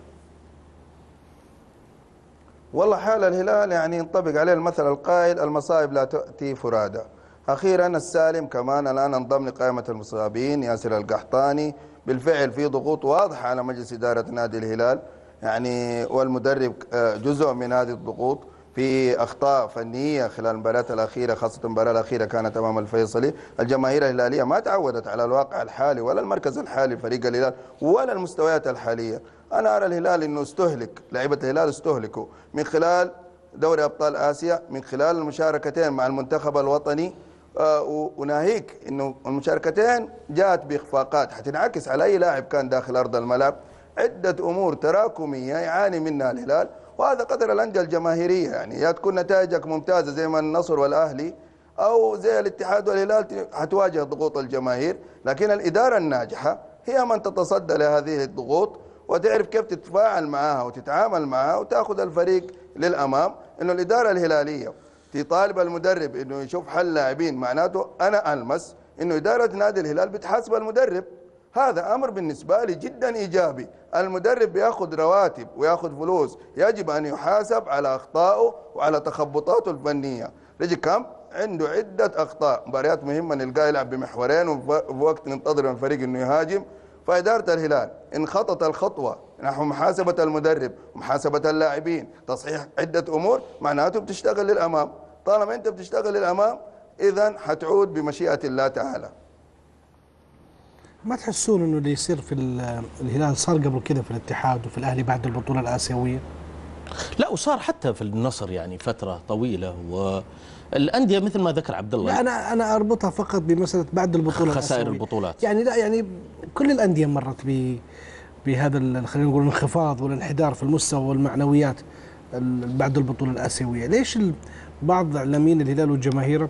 والله حال الهلال يعني ينطبق عليه المثل القائل المصائب لا تأتي فرادى. أخيرا السالم كمان الآن انضم لقائمة المصابين، ياسر القحطاني. بالفعل في ضغوط واضحة على مجلس إدارة نادي الهلال يعني، والمدرب جزء من هذه الضغوط. في أخطاء فنية خلال المباريات الأخيرة، خاصة المباراة الأخيرة كانت أمام الفيصلي. الجماهير الهلالية ما تعودت على الواقع الحالي ولا المركز الحالي لفريق الهلال ولا المستويات الحالية. أنا أرى الهلال أنه استهلك، لاعيبة الهلال استهلكوا من خلال دوري أبطال آسيا، من خلال المشاركتين مع المنتخب الوطني، وناهيك أنه المشاركتين جاءت بإخفاقات حتنعكس على أي لاعب كان داخل أرض الملعب. عدة أمور تراكمية يعاني منها الهلال، وهذا قدر الأندية الجماهيرية. يعني يا تكون نتائجك ممتازة زي ما النصر والأهلي أو زي الاتحاد والهلال حتواجه ضغوط الجماهير، لكن الإدارة الناجحة هي من تتصدى لهذه الضغوط وتعرف كيف تتفاعل معها وتتعامل معها وتأخذ الفريق للأمام. إنه الإدارة الهلالية تطالب المدرب إنه يشوف حل لاعبين، معناته أنا ألمس إنه إدارة نادي الهلال بتحاسب المدرب. هذا أمر بالنسبة لي جدا إيجابي. المدرب بياخذ رواتب وياخذ فلوس، يجب أن يحاسب على أخطائه وعلى تخبطاته الفنية. ريجي كامب عنده عدة أخطاء، مباريات مهمة نلقاه يلعب بمحورين وفي وقت ننتظر من الفريق إنه يهاجم. فإدارة الهلال إن خطت الخطوة نحو محاسبة المدرب ومحاسبة اللاعبين، تصحيح عدة أمور، معناته بتشتغل للأمام. طالما أنت بتشتغل للأمام إذن حتعود بمشيئة الله تعالى. ما تحسون انه اللي يصير في الهلال صار قبل كده في الاتحاد وفي الاهلي بعد البطوله الاسيويه؟ لا، وصار حتى في النصر يعني فتره طويله، والانديه مثل ما ذكر عبد الله. لا انا اربطها فقط بمساله بعد البطوله خسائر الآسيوية. البطولات يعني لا، يعني كل الانديه مرت بهذا خلينا نقول الانخفاض والانحدار في المستوى والمعنويات بعد البطوله الاسيويه. ليش بعض اعلاميين الهلال والجماهير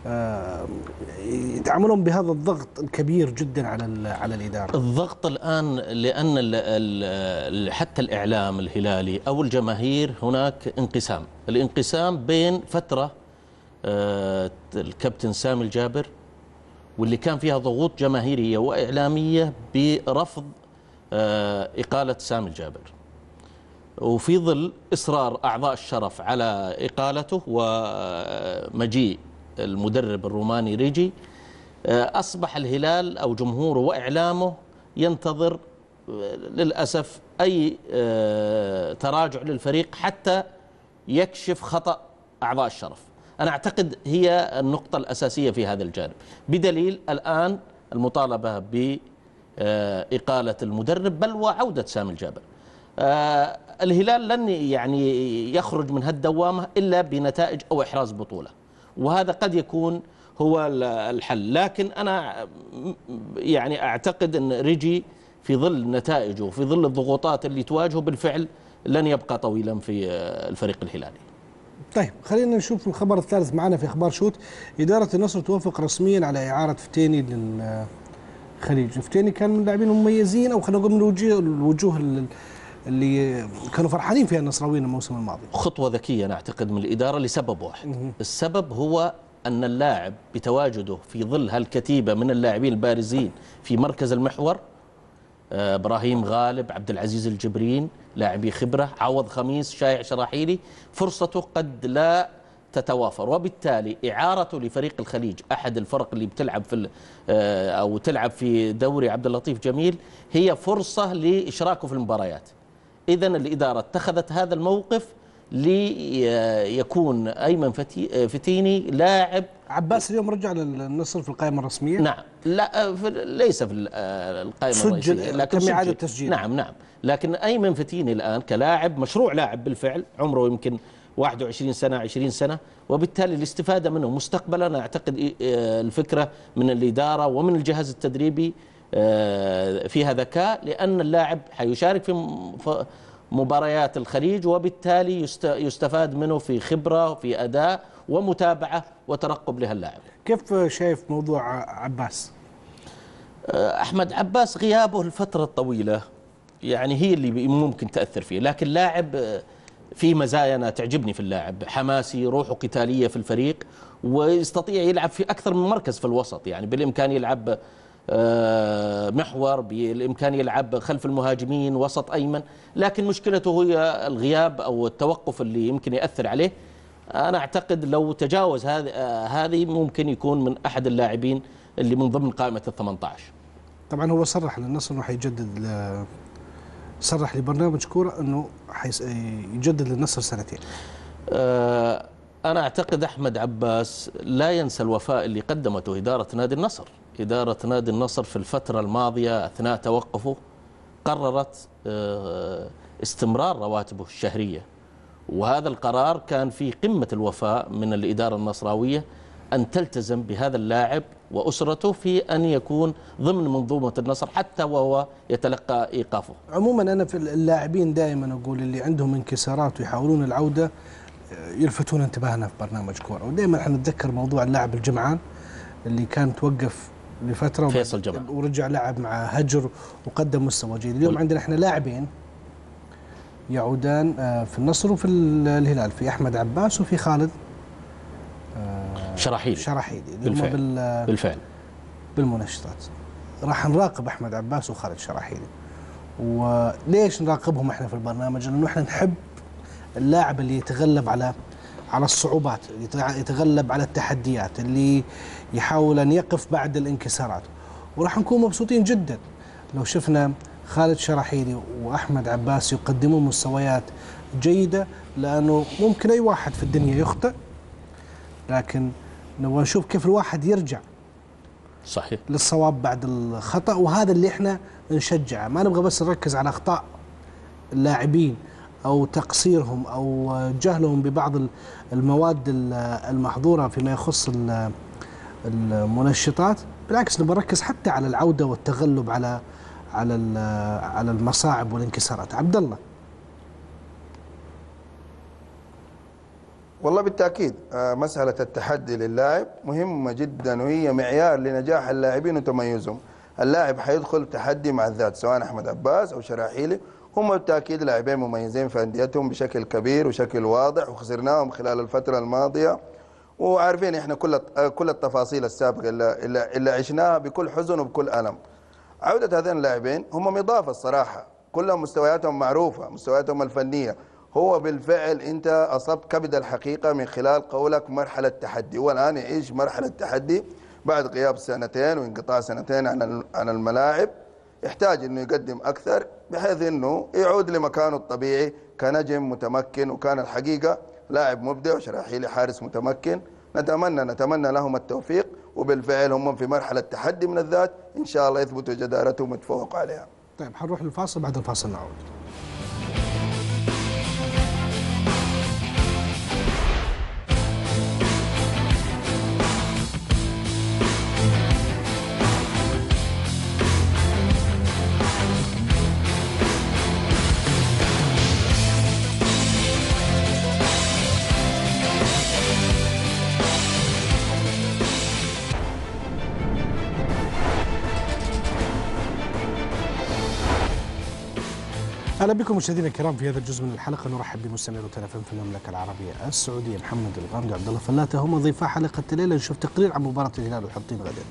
يتعاملون بهذا الضغط الكبير جدا على الإدارة؟ الضغط الآن لأن حتى الإعلام الهلالي أو الجماهير هناك انقسام. الانقسام بين فترة الكابتن سامي الجابر واللي كان فيها ضغوط جماهيرية وإعلامية برفض إقالة سامي الجابر، وفي ظل إصرار أعضاء الشرف على إقالته ومجيء المدرب الروماني ريجي، أصبح الهلال أو جمهوره وإعلامه ينتظر للأسف أي تراجع للفريق حتى يكشف خطأ أعضاء الشرف. أنا أعتقد هي النقطة الأساسية في هذا الجانب، بدليل الآن المطالبة بإقالة المدرب بل وعودة سامي الجابر. الهلال لن يعني يخرج من هالدوامة إلا بنتائج أو إحراز بطولة، وهذا قد يكون هو الحل. لكن أنا يعني أعتقد أن ريجي في ظل نتائجه وفي ظل الضغوطات اللي تواجهه بالفعل لن يبقى طويلا في الفريق الهلالي. طيب خلينا نشوف الخبر الثالث معنا في أخبار شوت. إدارة النصر توافق رسميا على إعارة فتيني للخليج. فتيني كان من اللاعبين المميزين، أو خلينا نقول من الوجوه اللي كانوا فرحانين فيها النصراويين الموسم الماضي. خطوة ذكية أنا أعتقد من الإدارة لسبب واحد. السبب هو أن اللاعب بتواجده في ظل هالكتيبة من اللاعبين البارزين في مركز المحور، إبراهيم غالب، عبد العزيز الجبرين، لاعبي خبرة، عوض خميس، شايع شراحيلي، فرصته قد لا تتوافر، وبالتالي إعارته لفريق الخليج أحد الفرق اللي بتلعب في أو تلعب في دوري عبد اللطيف جميل هي فرصة لإشراكه في المباريات. إذن الإدارة اتخذت هذا الموقف ليكون أيمن فتيني لاعب. عباس اليوم رجع للنصر في القائمة الرسمية؟ نعم، لا ليس في القائمة الرئيسية، لكن تم إعادة تسجيل. نعم، لكن أيمن فتيني الآن كلاعب مشروع لاعب بالفعل، عمره يمكن 21 سنة 20 سنة، وبالتالي الاستفادة منه مستقبلا أنا أعتقد الفكرة من الإدارة ومن الجهاز التدريبي فيها ذكاء، لأن اللاعب حيشارك في مباريات الخليج، وبالتالي يستفاد منه في خبرة وفي أداء ومتابعة وترقب لهاللاعب. كيف شايف موضوع عباس؟ أحمد عباس غيابه الفترة الطويلة يعني هي اللي ممكن تأثر فيه، لكن لاعب في مزايا أنا تعجبني في اللاعب، حماسي، روحه قتالية في الفريق، ويستطيع يلعب في أكثر من مركز في الوسط، يعني بالإمكان يلعب محور، بالإمكان يلعب خلف المهاجمين، وسط أيمن، لكن مشكلته هي الغياب أو التوقف اللي يمكن يأثر عليه. أنا أعتقد لو تجاوز هذه ممكن يكون من أحد اللاعبين اللي من ضمن قائمة ال18. طبعا هو صرح للنصر أنه حيجدد، صرح لبرنامج كورة أنه يجدد للنصر 2 سنين. أنا أعتقد أحمد عباس لا ينسى الوفاء اللي قدمته إدارة نادي النصر. إدارة نادي النصر في الفترة الماضية أثناء توقفه قررت استمرار رواتبه الشهرية، وهذا القرار كان في قمة الوفاء من الإدارة النصراوية أن تلتزم بهذا اللاعب وأسرته في أن يكون ضمن منظومة النصر حتى وهو يتلقى إيقافه. عموما أنا في اللاعبين دائما أقول اللي عندهم انكسارات ويحاولون العودة يلفتون انتباهنا في برنامج كورة، ودائما احنا نتذكر موضوع اللاعب الجمعان اللي كان توقف لفترة فيصل جمعان ورجع لعب مع هجر وقدم مستوى جيد. اليوم عندنا احنا لاعبين يعودان في النصر وفي الهلال، في أحمد عباس وفي خالد شراحيلي بالفعل بالمنشطات. راح نراقب أحمد عباس وخالد شراحيلي. وليش نراقبهم احنا في البرنامج؟ لأنه احنا نحب اللاعب اللي يتغلب على الصعوبات، يتغلب على التحديات، اللي يحاول أن يقف بعد الانكسارات، وراح نكون مبسوطين جدا لو شفنا خالد شراحيلي وأحمد عباس يقدمون مستويات جيدة، لأنه ممكن أي واحد في الدنيا يخطئ، لكن نبغى نشوف كيف الواحد يرجع صحيح للصواب بعد الخطأ، وهذا اللي احنا نشجعه. ما نبغى بس نركز على أخطاء اللاعبين أو تقصيرهم أو جهلهم ببعض المواد المحظورة فيما يخص المنشطات، بالعكس نبغى نركز حتى على العودة والتغلب على المصاعب والانكسارات. عبد الله. والله بالتأكيد مسألة التحدي للاعب مهمة جدا، وهي معيار لنجاح اللاعبين وتميزهم. اللاعب حيدخل تحدي مع الذات، سواء أحمد عباس أو شراحيلي، هم بالتأكيد لاعبين مميزين في أنديتهم بشكل كبير وشكل واضح، وخسرناهم خلال الفترة الماضية، وعارفين إحنا كل التفاصيل السابقة اللي عشناها بكل حزن وبكل ألم. عودة هذين اللاعبين هم إضافة الصراحة، كلهم مستوياتهم معروفة، مستوياتهم الفنية. هو بالفعل أنت أصبت كبد الحقيقة من خلال قولك مرحلة تحدي، والآن يعيش مرحلة تحدي بعد غياب 2 سنين وانقطاع 2 سنين عن الملاعب. يحتاج أنه يقدم أكثر بحيث أنه يعود لمكانه الطبيعي كنجم متمكن، وكان الحقيقة لاعب مبدع وشراحيلي حارس متمكن. نتمنى لهم التوفيق، وبالفعل هم في مرحلة تحدي من الذات، إن شاء الله يثبتوا جدارتهم ويتفوقوا عليها. طيب حنروح للفاصل، بعد الفاصل نعود. اهلا بكم مشاهدينا الكرام في هذا الجزء من الحلقه. نرحب بمستمعي تلفزيون في المملكه العربيه السعوديه محمد الغامدي وعبد الله فلاته، هم ضيفا حلقه الليله. نشوف تقرير عن مباراه الهلال والحطين غدا.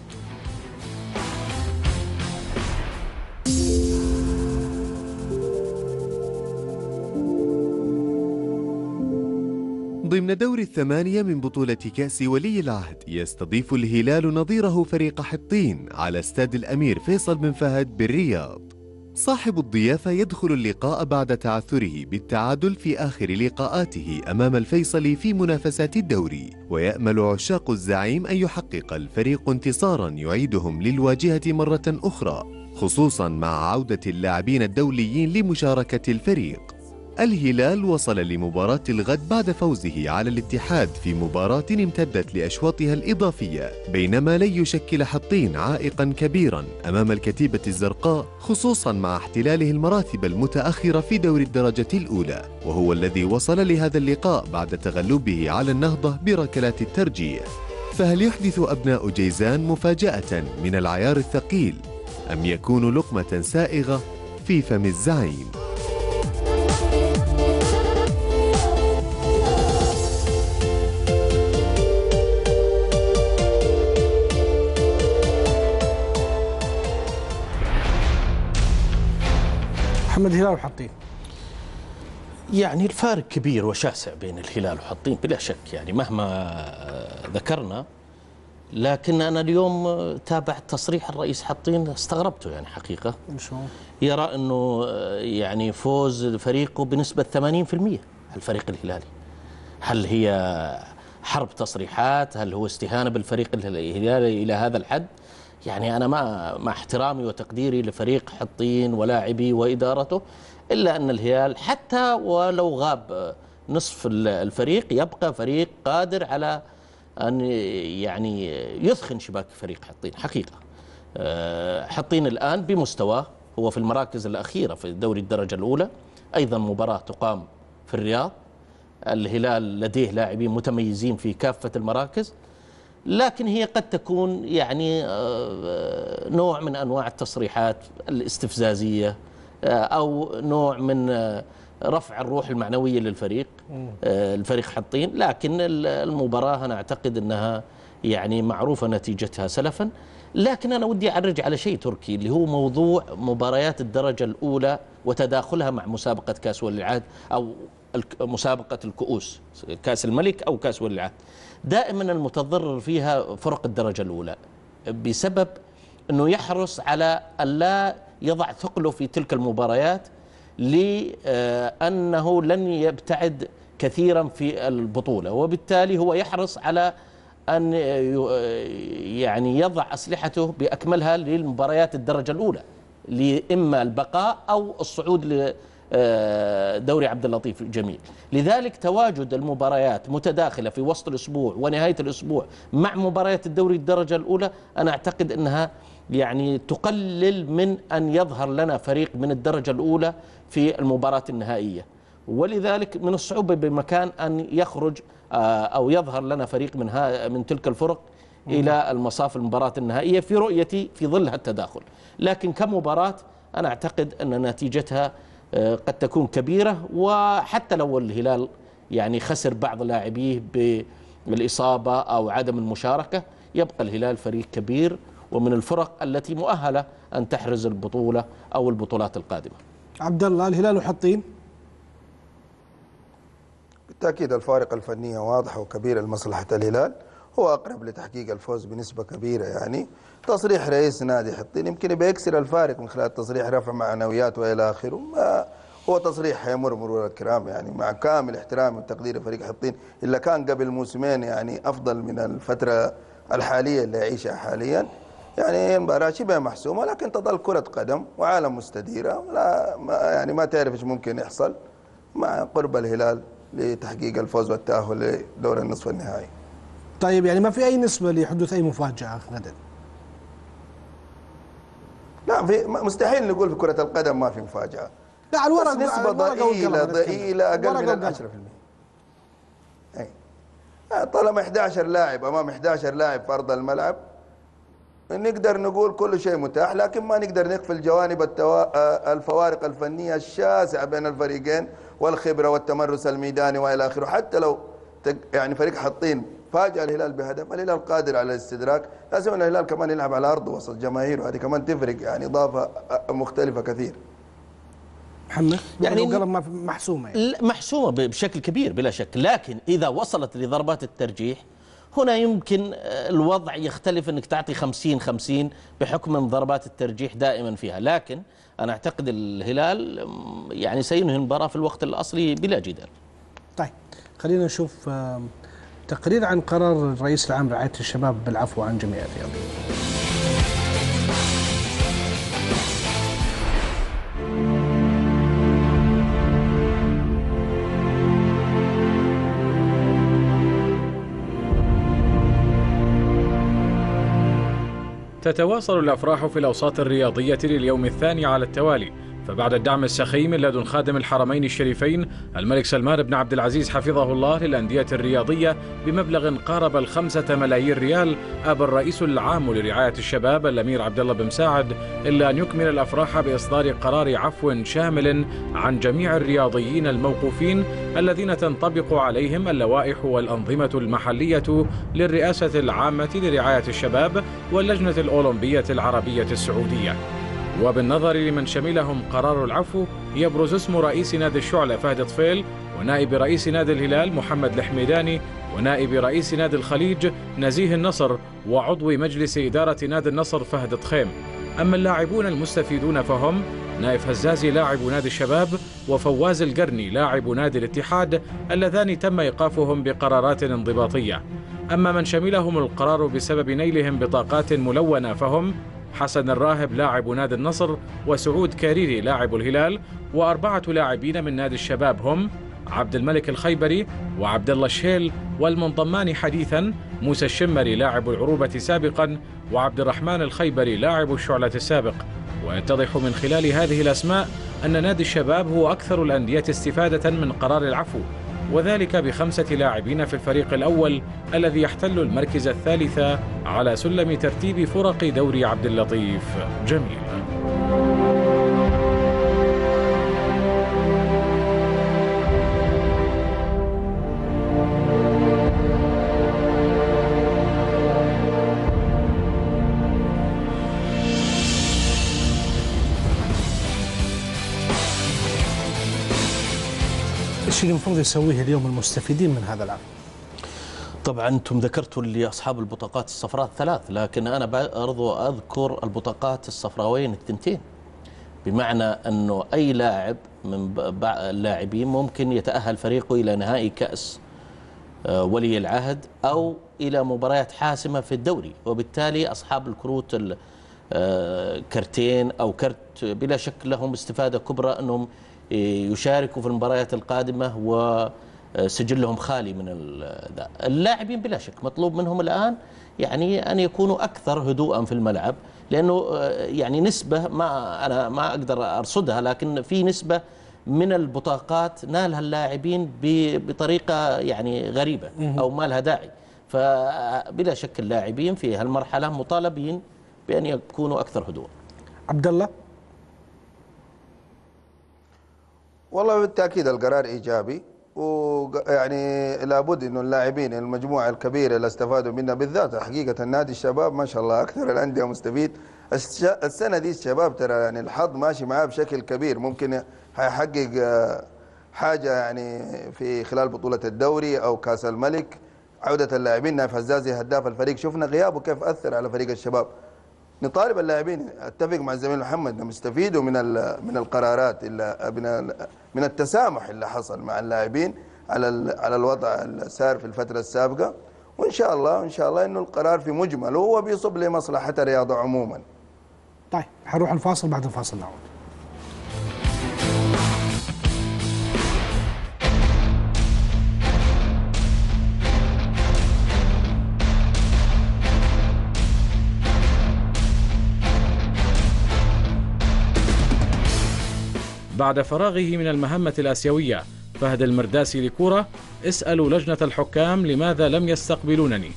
ضمن دور 8 من بطولة كأس ولي العهد، يستضيف الهلال نظيره فريق حطين على استاد الأمير فيصل بن فهد بالرياض. صاحب الضيافة يدخل اللقاء بعد تعثره بالتعادل في آخر لقاءاته أمام الفيصلي في منافسات الدوري، ويأمل عشاق الزعيم أن يحقق الفريق انتصارا يعيدهم للواجهة مرة أخرى، خصوصا مع عودة اللاعبين الدوليين لمشاركة الفريق. الهلال وصل لمباراة الغد بعد فوزه على الاتحاد في مباراة امتدت لأشواطها الإضافية، بينما لن يشكل حطين عائقا كبيرا أمام الكتيبة الزرقاء، خصوصا مع احتلاله المراتب المتأخرة في دوري الدرجة الأولى، وهو الذي وصل لهذا اللقاء بعد تغلبه على النهضة بركلات الترجيح. فهل يحدث أبناء جيزان مفاجأة من العيار الثقيل أم يكون لقمة سائغة في فم الزعيم؟ محمد، هلال وحطين، يعني الفارق كبير وشاسع بين الهلال وحطين بلا شك، يعني مهما ذكرنا. لكن أنا اليوم تابعت تصريح الرئيس حطين، استغربته يعني حقيقة. يرى أنه يعني فوز فريقه بنسبة 80% الفريق الهلالي. هل هي حرب تصريحات؟ هل هو استهانة بالفريق الهلالي إلى هذا الحد؟ يعني أنا مع احترامي وتقديري لفريق حطين ولاعبي وإدارته، إلا أن الهلال حتى ولو غاب نصف الفريق يبقى فريق قادر على أن يعني يثخن شباك فريق حطين حقيقة. حطين الآن بمستواه هو في المراكز الأخيرة في دوري الدرجة الأولى، أيضا مباراة تقام في الرياض. الهلال لديه لاعبين متميزين في كافة المراكز، لكن هي قد تكون يعني نوع من أنواع التصريحات الاستفزازية أو نوع من رفع الروح المعنوية للفريق الفريق حطين. لكن المباراة أنا أعتقد أنها يعني معروفة نتيجتها سلفا. لكن أنا ودي أعرج على شيء تركي، اللي هو موضوع مباريات الدرجة الأولى وتداخلها مع مسابقة كأس ولي العهد أو مسابقة الكؤوس، كأس الملك أو كأس ولي العهد. دائما المتضرر فيها فرق الدرجة الأولى بسبب أنه يحرص على ألا يضع ثقله في تلك المباريات، لأنه لن يبتعد كثيرا في البطولة، وبالتالي هو يحرص على أن يعني يضع أسلحته بأكملها للمباريات الدرجة الأولى، لإما البقاء أو الصعود لدوري عبد اللطيف الجميل. لذلك تواجد المباريات متداخلة في وسط الأسبوع ونهاية الأسبوع مع مباريات الدوري الدرجة الأولى، أنا أعتقد أنها يعني تقلل من أن يظهر لنا فريق من الدرجة الأولى في المباراة النهائية. ولذلك من الصعوبة بمكان أن يخرج أو يظهر لنا فريق من تلك الفرق إلى المصاف المباراة النهائية في رؤيتي في ظل التداخل. لكن كمباراة أنا أعتقد أن نتيجتها قد تكون كبيرة، وحتى لو الهلال يعني خسر بعض لاعبيه بالإصابة أو عدم المشاركة، يبقى الهلال فريق كبير ومن الفرق التي مؤهلة أن تحرز البطولة أو البطولات القادمة. عبد الله، الهلال وحطين، بالتأكيد الفارق الفنية واضحة وكبيرة لمصلحة الهلال، هو أقرب لتحقيق الفوز بنسبة كبيرة. يعني تصريح رئيس نادي حطين يمكن بيكسر الفارق من خلال تصريح رفع معنويات وإلى آخره. هو تصريح حيمر مرور الكرام، يعني مع كامل احترامي وتقدير فريق حطين، إلا كان قبل موسمين يعني أفضل من الفترة الحالية اللي يعيشها حاليا. يعني المباراة شبه محسومة، لكن تظل كرة قدم وعالم مستديرة، يعني ما تعرف ايش ممكن يحصل مع قرب الهلال لتحقيق الفوز والتأهل لدور النصف النهائي. طيب يعني ما في أي نسبة لحدوث أي مفاجأة غدا؟ لا، في مستحيل نقول في كرة القدم ما في مفاجأة. لا، على الورق نسبة ضئيلة أقل من 10%. أي طالما 11 لاعب أمام 11 لاعب في أرض الملعب نقدر نقول كل شيء متاح، لكن ما نقدر نغفل جوانب الفوارق الفنية الشاسعة بين الفريقين والخبرة والتمرس الميداني وإلى آخره. حتى لو يعني فريق حطين فاجأ الهلال بهدف، الهلال قادر على الاستدراك، لازم أن الهلال كمان يلعب على أرضه وسط جماهيره، هذه كمان تفرق، يعني إضافة مختلفة كثير. محمد، يعني محسومة يعني. محسومة بشكل كبير بلا شك، لكن إذا وصلت لضربات الترجيح هنا يمكن الوضع يختلف، أنك تعطي 50-50 بحكم من ضربات الترجيح دائما فيها. لكن أنا أعتقد الهلال يعني سينهي المباراة في الوقت الأصلي بلا جدال. طيب خلينا نشوف تقرير عن قرار الرئيس العام رعاية الشباب بالعفو عن جميع الرياضيين. تتواصل الأفراح في الأوساط الرياضية لليوم الثاني على التوالي، فبعد الدعم السخي من لدن خادم الحرمين الشريفين الملك سلمان بن عبد العزيز حفظه الله للأندية الرياضية بمبلغ قارب 5 ملايين ريال، أبى الرئيس العام لرعاية الشباب الأمير عبد الله بن مساعد إلا أن يكمل الأفراح بإصدار قرار عفو شامل عن جميع الرياضيين الموقوفين الذين تنطبق عليهم اللوائح والأنظمة المحلية للرئاسة العامة لرعاية الشباب واللجنة الأولمبية العربية السعودية. وبالنظر لمن شملهم قرار العفو يبرز اسم رئيس نادي الشعلة فهد طفيل، ونائب رئيس نادي الهلال محمد الحميداني، ونائب رئيس نادي الخليج نزيه النصر، وعضو مجلس إدارة نادي النصر فهد طخيم. أما اللاعبون المستفيدون فهم نايف هزازي لاعب نادي الشباب، وفواز القرني لاعب نادي الاتحاد، اللذان تم إيقافهم بقرارات انضباطية. أما من شملهم القرار بسبب نيلهم بطاقات ملونة فهم حسن الراهب لاعب نادي النصر، وسعود كاريري لاعب الهلال، و4 لاعبين من نادي الشباب هم عبد الملك الخيبري وعبد الله الشهيل، والمنضمان حديثا موسى الشمري لاعب العروبة سابقا، وعبد الرحمن الخيبري لاعب الشعلة السابق. ويتضح من خلال هذه الأسماء أن نادي الشباب هو أكثر الأندية استفادة من قرار العفو، وذلك ب5 لاعبين في الفريق الأول الذي يحتل المركز الثالث على سلم ترتيب فرق دوري عبد اللطيف جميل. ايش اللي المفروض يسويه اليوم المستفيدين من هذا العفو؟ طبعا انتم ذكرتوا اللي اصحاب البطاقات الصفراء 3، لكن انا برضو اذكر البطاقات الصفراوين الثنتين، بمعنى انه اي لاعب من اللاعبين ممكن يتاهل فريقه الى نهائي كاس ولي العهد او الى مباريات حاسمه في الدوري، وبالتالي اصحاب الكروت كرتين او كرت بلا شك لهم استفاده كبرى انهم يشاركوا في المباريات القادمة وسجلهم خالي من اللاعبين. بلا شك مطلوب منهم الآن يعني أن يكونوا أكثر هدوءا في الملعب، لأنه يعني نسبة أنا ما أقدر أرصدها، لكن في نسبة من البطاقات نالها اللاعبين بطريقة يعني غريبة أو ما لها داعي، فبلا شك اللاعبين في هالمرحلة مطالبين بأن يكونوا أكثر هدوءا. عبد الله؟ والله بالتأكيد القرار إيجابي، ويعني لابد إنه اللاعبين المجموعة الكبيرة اللي استفادوا منها بالذات حقيقة نادي الشباب ما شاء الله أكثر الأندية مستفيد السنة دي. الشباب ترى يعني الحظ ماشي معاه بشكل كبير، ممكن هيحقق حاجة يعني في خلال بطولة الدوري أو كأس الملك. عودة اللاعبين نايف هزازي هداف الفريق، شفنا غيابه كيف أثر على فريق الشباب. نطالب اللاعبين، اتفق مع الزميل محمد، انهم يستفيدوا من القرارات من التسامح اللي حصل مع اللاعبين على الوضع السار في الفتره السابقه، وان شاء الله انه القرار في مجمله هو بيصب لمصلحه الرياضه عموما. طيب حنروح الفاصل، بعد الفاصل نعود. بعد فراغه من المهمة الآسيوية فهد المرداسي لكورة: اسألوا لجنة الحكام لماذا لم يستقبلونني.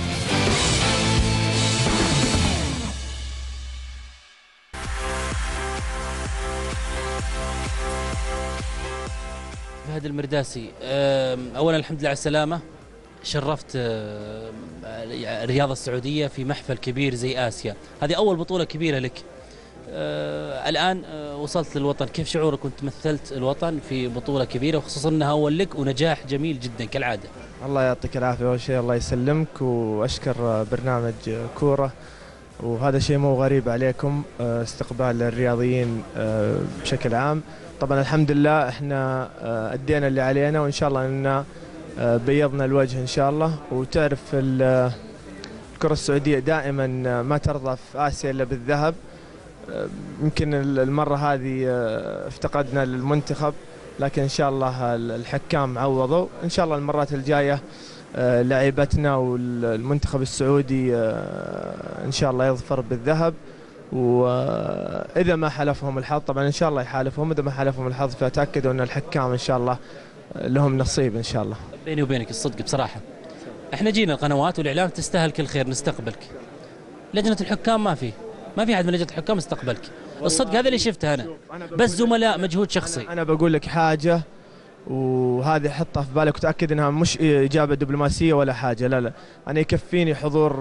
فهد المرداسي، أولا الحمد لله على السلامة. شرفت الرياضة السعودية في محفل كبير زي آسيا، هذه أول بطولة كبيرة لك. الآن وصلت للوطن، كيف شعورك وانت مثلت الوطن في بطولة كبيرة، وخصوصا انها اول لك ونجاح جميل جدا كالعادة؟ الله يعطيك العافية، اول شيء الله يسلمك، واشكر برنامج كورة، وهذا شيء مو غريب عليكم استقبال الرياضيين بشكل عام. طبعا الحمد لله احنا ادينا اللي علينا، وان شاء الله اننا بيضنا الوجه ان شاء الله. وتعرف الكرة السعودية دائما ما ترضى في آسيا الا بالذهب. يمكن المرة هذه افتقدنا للمنتخب، لكن إن شاء الله الحكام عوضوا. إن شاء الله المرات الجاية لعيبتنا والمنتخب السعودي إن شاء الله يظفر بالذهب. وإذا ما حالفهم الحظ، طبعا إن شاء الله يحالفهم، إذا ما حالفهم الحظ فأتأكدوا أن الحكام إن شاء الله لهم نصيب إن شاء الله. بيني وبينك الصدق بصراحة، احنا جينا القنوات والإعلام تستاهل كل خير، نستقبلك. لجنة الحكام ما في أحد من لجنة الحكام استقبلك، الصدق هذا اللي شفته أنا، بس زملاء مجهود شخصي. أنا بقول لك حاجة وهذه حطها في بالك وتأكد أنها مش إجابة دبلوماسية ولا حاجة، لا أنا يكفيني حضور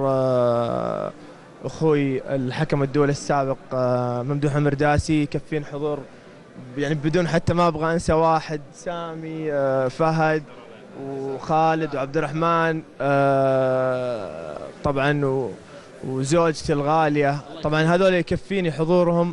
أخوي الحكم الدولي السابق ممدوح المرداسي، يكفيني حضور يعني بدون حتى ما أبغى أنسى واحد، سامي، فهد وخالد وعبد الرحمن طبعا وزوجتي الغالية، طبعا هذول يكفيني حضورهم.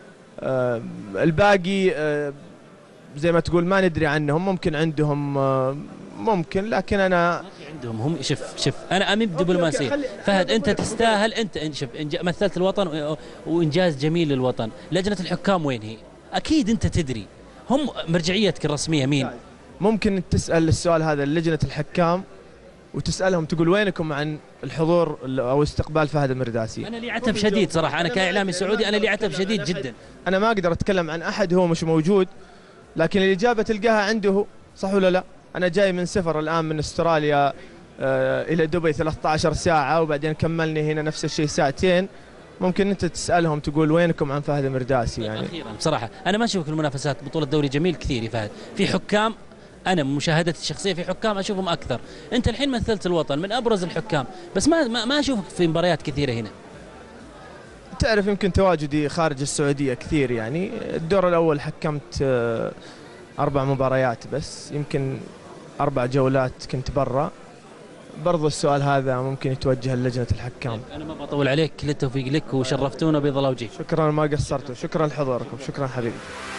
الباقي زي ما تقول ما ندري عنهم، ممكن عندهم ممكن، لكن أنا عندهم هم. شوف أنا أمين بدبلوماسية فهد، أنت تستاهل، أنت شوف مثلت الوطن وإنجاز جميل للوطن. لجنة الحكام وين هي؟ أكيد أنت تدري هم مرجعيتك الرسمية مين. ممكن تسأل السؤال هذا لجنة الحكام وتسألهم تقول وينكم عن الحضور أو استقبال فهد المرداسي. أنا لي عتب شديد صراحة، أنا كإعلامي سعودي أنا لي عتب شديد جدا. أنا ما أقدر أتكلم عن أحد هو مش موجود، لكن الإجابة تلقاها عنده، صح ولا لا؟ أنا جاي من سفر الآن من أستراليا إلى دبي 13 ساعة، وبعدين كملني هنا نفس الشيء ساعتين. ممكن أنت تسألهم تقول وينكم عن فهد المرداسي يعني. أخيرا بصراحة أنا ما أشوف في المنافسات بطولة دوري جميل كثير يا فهد، في حكام أنا من مشاهدتي الشخصية في حكام أشوفهم أكثر. أنت الحين مثلت الوطن من أبرز الحكام، بس ما أشوفك في مباريات كثيرة هنا. تعرف يمكن تواجدي خارج السعودية كثير، يعني الدور الأول حكمت 4 مباريات بس، يمكن 4 جولات كنت برا. برضو السؤال هذا ممكن يتوجه للجنة الحكام. أنا ما بطول عليك، كل التوفيق لك وشرفتونا بيض الله وجهك. شكرا ما قصرتوا، شكرا لحضوركم، شكرا حبيبي.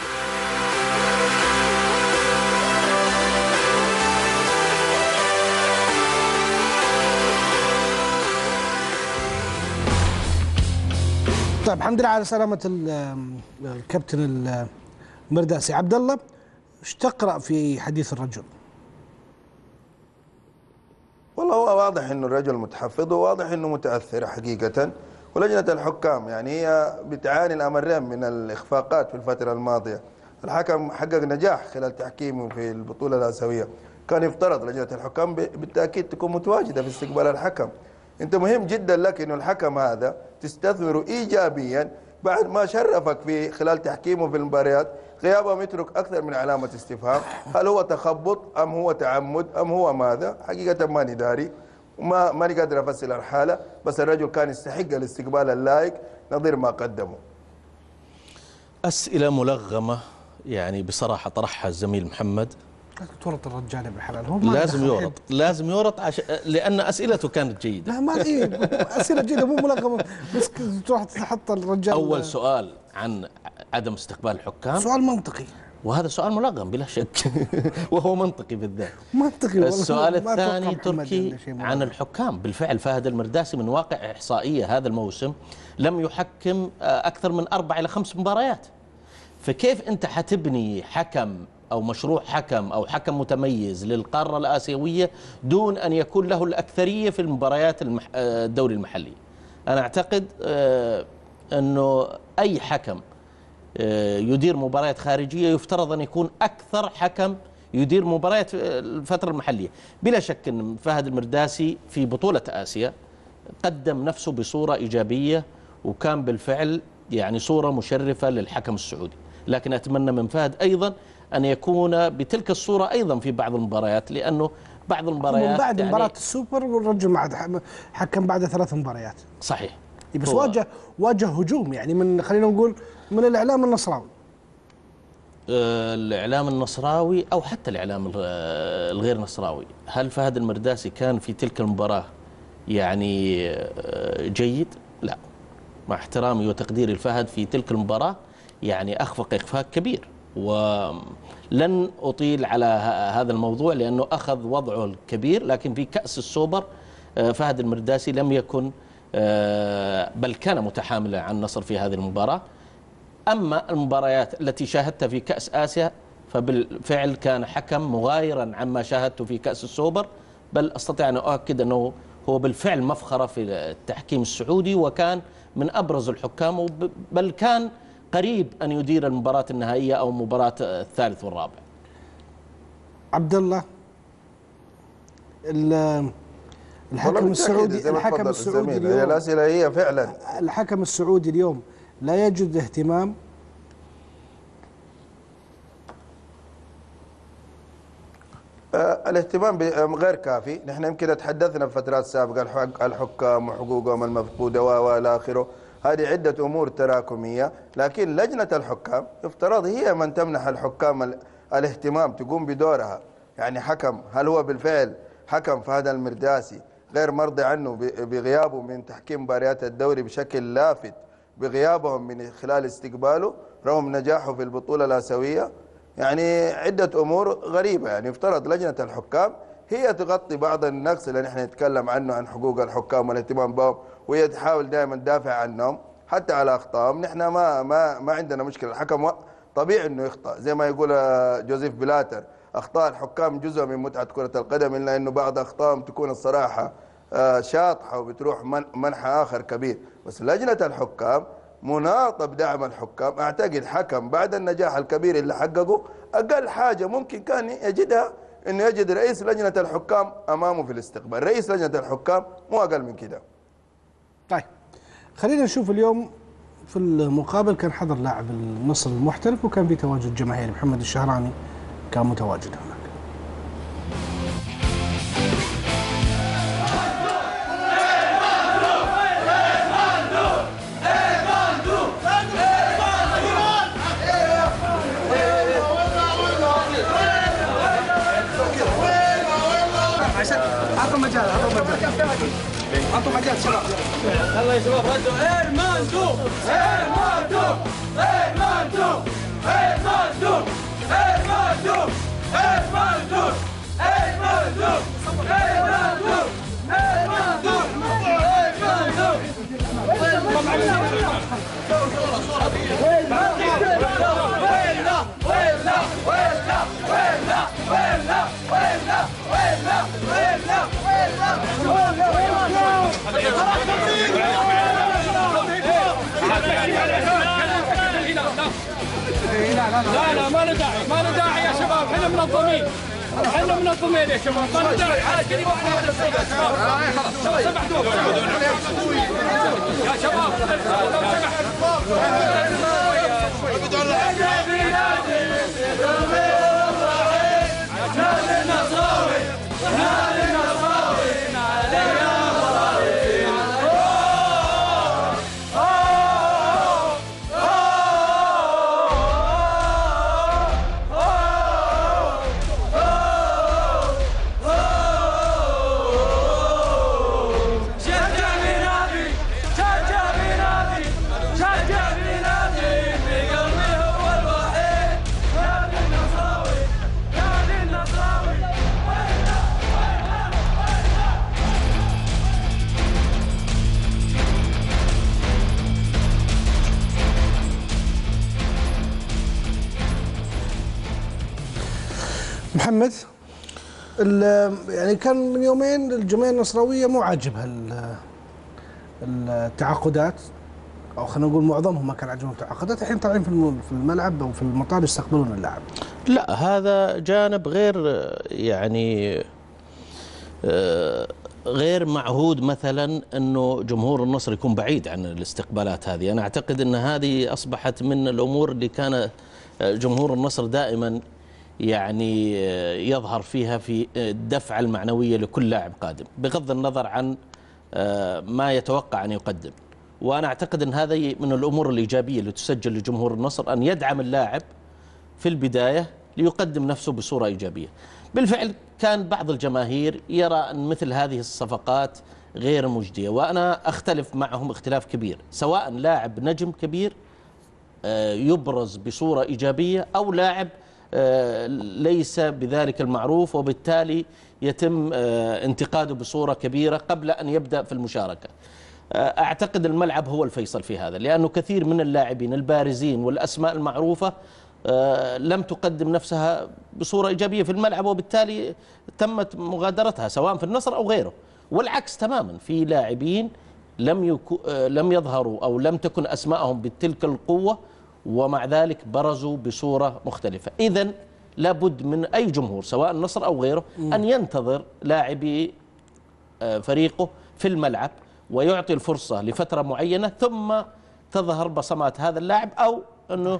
طيب الحمد لله على سلامة الكابتن المرداسي. عبد الله، ايش تقرأ في حديث الرجل؟ والله هو واضح انه الرجل متحفظ وواضح انه متاثر حقيقه. ولجنه الحكام يعني هي بتعاني الامرين من الاخفاقات في الفتره الماضيه. الحكم حقق نجاح خلال تحكيمه في البطوله الاسيويه، كان يفترض لجنه الحكام بالتاكيد تكون متواجده في استقبال الحكم. انت مهم جدا لك انه الحكم هذا تستثمره ايجابيا بعد ما شرفك في خلال تحكيمه في المباريات. غيابهم يترك اكثر من علامه استفهام، هل هو تخبط ام هو تعمد ام هو ماذا؟ حقيقه ماني داري ماني قادر افسر الحاله، بس الرجل كان يستحق الاستقبال اللائق نظير ما قدمه. اسئله ملغمه يعني بصراحه طرحها الزميل محمد. تورط الرجال بالحلال، هو لازم يورط لان اسئلته كانت جيده. لا ما اسئله جيده مو ملغمه، بس تروح تحط الرجال. اول سؤال عن عدم استقبال الحكام سؤال منطقي، وهذا سؤال ملغم بلا شك وهو منطقي بالذات. منطقي. السؤال الثاني تركي عن الحكام. بالفعل فهد المرداسي من واقع احصائيه هذا الموسم لم يحكم اكثر من 4 إلى 5 مباريات. فكيف انت حتبني حكم أو مشروع حكم أو حكم متميز للقارة الآسيوية دون أن يكون له الأكثرية في المباريات الدوري المحلي؟ أنا أعتقد أنه أي حكم يدير مباريات خارجية يفترض أن يكون أكثر حكم يدير مباريات الفترة المحلية. بلا شك أن فهد المرداسي في بطولة آسيا قدم نفسه بصورة إيجابية وكان بالفعل يعني صورة مشرفة للحكم السعودي، لكن أتمنى من فهد أيضا أن يكون بتلك الصورة أيضا في بعض المباريات، لأنه بعض المباريات من بعد يعني مباراة السوبر والرجل ما حكم بعد 3 مباريات. صحيح. بس واجه هجوم يعني من خلينا نقول من الإعلام النصراوي. الإعلام النصراوي أو حتى الإعلام الغير نصراوي. هل فهد المرداسي كان في تلك المباراة يعني جيد؟ لا، مع احترامي وتقديري لفهد في تلك المباراة يعني أخفق إخفاق كبير، ولن أطيل على هذا الموضوع لأنه أخذ وضعه الكبير. لكن في كأس السوبر فهد المرداسي لم يكن بل كان متحاملا عن النصر في هذه المباراة. أما المباريات التي شاهدتها في كأس آسيا فبالفعل كان حكم مغايرا عما شاهدته في كأس السوبر، بل أستطيع أن أؤكد أنه هو بالفعل مفخرة في التحكيم السعودي، وكان من أبرز الحكام، بل كان قريب أن يدير المباراة النهائية أو مباراة الثالث والرابع. عبد الله، الحكم السعودي اليوم، هي الأسئلة هي فعلا الحكم السعودي اليوم لا يجد اهتمام. الاهتمام غير كافي. نحن يمكن تحدثنا في فترات سابقة الحكام وحقوقهم المفقودة والى اخره، هذه عدة أمور تراكمية، لكن لجنة الحكام يفترض هي من تمنح الحكام الاهتمام، تقوم بدورها. يعني حكم، هل هو بالفعل حكم فهد المرداسي غير مرضي عنه بغيابه من تحكيم مباريات الدوري بشكل لافت، بغيابهم من خلال استقباله رغم نجاحه في البطولة الآسيوية؟ يعني عدة أمور غريبة. يعني يفترض لجنة الحكام هي تغطي بعض النقص اللي نحن نتكلم عنه عن حقوق الحكام والاهتمام بهم، وهي تحاول دائما تدافع عنهم حتى على أخطائهم. نحن ما عندنا مشكلة، الحكم طبيعي أنه يخطأ، زي ما يقول جوزيف بلاتر، أخطاء الحكام جزء من متعة كرة القدم، إلا أنه بعض أخطائهم تكون الصراحة شاطحة وبتروح منحى آخر كبير. بس لجنة الحكام مناطة بدعم الحكام. أعتقد حكم بعد النجاح الكبير اللي حققه أقل حاجة ممكن كان يجدها إنه يجد رئيس لجنة الحكام أمامه في الاستقبال. رئيس لجنة الحكام مو أقل من كده. طيب خلينا نشوف اليوم في المقابل كان حضر لاعب النصر المحترف وكان في تواجد جماهيري. محمد الشهراني كان متواجد هناك. عطوا مجال شباب. يلا يا شباب ردوا. ايرماندو ايرماندو ايرماندو ايرماندو ايرماندو ايرماندو ايرماندو ايرماندو لا ما له داعي، ما له داعي يا شباب، احنا منظمين، احنا منظمين يا شباب، ما له داعي. على كل واحد يا شباب، سمحتوا يا شباب محمد. يعني كان من يومين الجماهير النصراوية مو عاجبها التعاقدات، او خلينا نقول معظمهم ما كان عاجبهم التعاقدات. الحين طالعين في الملعب او في المطار يستقبلون اللاعب. لا، هذا جانب غير غير معهود مثلا انه جمهور النصر يكون بعيد عن الاستقبالات هذه. انا اعتقد ان هذه اصبحت من الامور اللي كان جمهور النصر دائما يعني يظهر فيها في الدفعة المعنوية لكل لاعب قادم بغض النظر عن ما يتوقع أن يقدم. وأنا أعتقد أن هذا من الأمور الإيجابية اللي تسجل لجمهور النصر، أن يدعم اللاعب في البداية ليقدم نفسه بصورة إيجابية. بالفعل كان بعض الجماهير يرى أن مثل هذه الصفقات غير مجدية، وأنا أختلف معهم اختلاف كبير، سواء لاعب نجم كبير يبرز بصورة إيجابية أو لاعب ليس بذلك المعروف وبالتالي يتم انتقاده بصورة كبيرة قبل أن يبدأ في المشاركة. أعتقد الملعب هو الفيصل في هذا، لأنه كثير من اللاعبين البارزين والأسماء المعروفة لم تقدم نفسها بصورة إيجابية في الملعب، وبالتالي تمت مغادرتها سواء في النصر أو غيره. والعكس تماما، في لاعبين لم يظهروا أو لم تكن أسماءهم بتلك القوة ومع ذلك برزوا بصورة مختلفة. إذن لابد من أي جمهور سواء النصر أو غيره أن ينتظر لاعبي فريقه في الملعب ويعطي الفرصة لفترة معينة ثم تظهر بصمات هذا اللاعب، أو أنه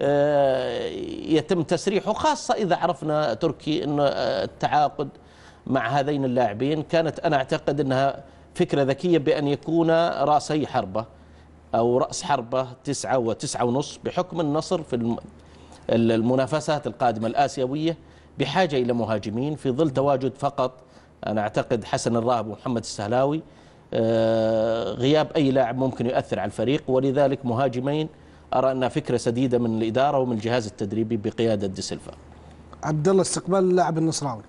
يتم تسريحه، خاصة إذا عرفنا تركي أن التعاقد مع هذين اللاعبين كانت أنا أعتقد أنها فكرة ذكية بأن يكون رأسي حربة أو رأس حربة 9 و9.5، بحكم النصر في المنافسات القادمة الآسيوية بحاجة إلى مهاجمين في ظل تواجد فقط أنا أعتقد حسن الراهب ومحمد السهلاوي. غياب أي لاعب ممكن يؤثر على الفريق، ولذلك مهاجمين أرى أنها فكرة سديدة من الإدارة ومن الجهاز التدريبي بقيادة دي سيلفا. عبد الله، استقبال اللاعب النصراوي.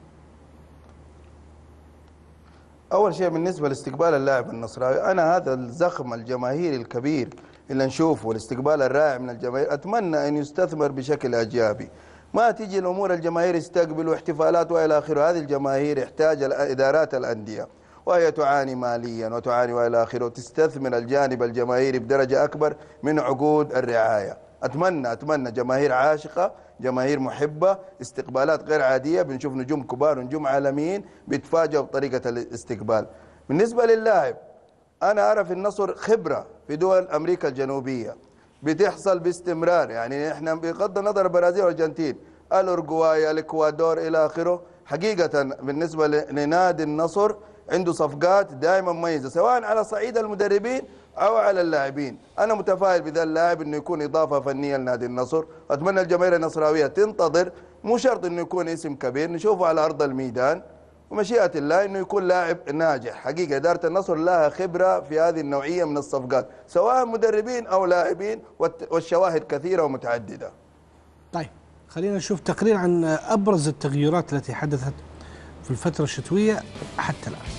أول شيء بالنسبة لاستقبال اللاعب النصراوي، أنا هذا الزخم الجماهيري الكبير اللي نشوفه والاستقبال الرائع من الجماهير أتمنى أن يستثمر بشكل إيجابي، ما تيجي الأمور الجماهير يستقبلوا احتفالات وإلى آخره. هذه الجماهير يحتاج إدارات الأندية وهي تعاني ماليا وتعاني وإلى آخره، وتستثمر الجانب الجماهيري بدرجة أكبر من عقود الرعاية. أتمنى جماهير عاشقة، جماهير محبة، استقبالات غير عادية، بنشوف نجوم كبار ونجوم عالميين بيتفاجئوا بطريقة الاستقبال. بالنسبة للاعب، أنا أرى في النصر خبرة في دول أمريكا الجنوبية بتحصل باستمرار، يعني إحنا بغض النظر البرازيل والأرجنتين، الأورجواي، الإكوادور إلى آخره، حقيقة بالنسبة لنادي النصر عنده صفقات دائما مميزة سواء على صعيد المدربين أو على اللاعبين. أنا متفائل بذا اللاعب إنه يكون إضافة فنية لنادي النصر، وأتمنى الجماهير النصراوية تنتظر، مو شرط إنه يكون اسم كبير، نشوفه على أرض الميدان ومشيئة الله إنه يكون لاعب ناجح. حقيقة إدارة النصر لها خبرة في هذه النوعية من الصفقات سواء مدربين أو لاعبين، والشواهد كثيرة ومتعددة. طيب خلينا نشوف تقرير عن أبرز التغييرات التي حدثت في الفترة الشتوية حتى الآن.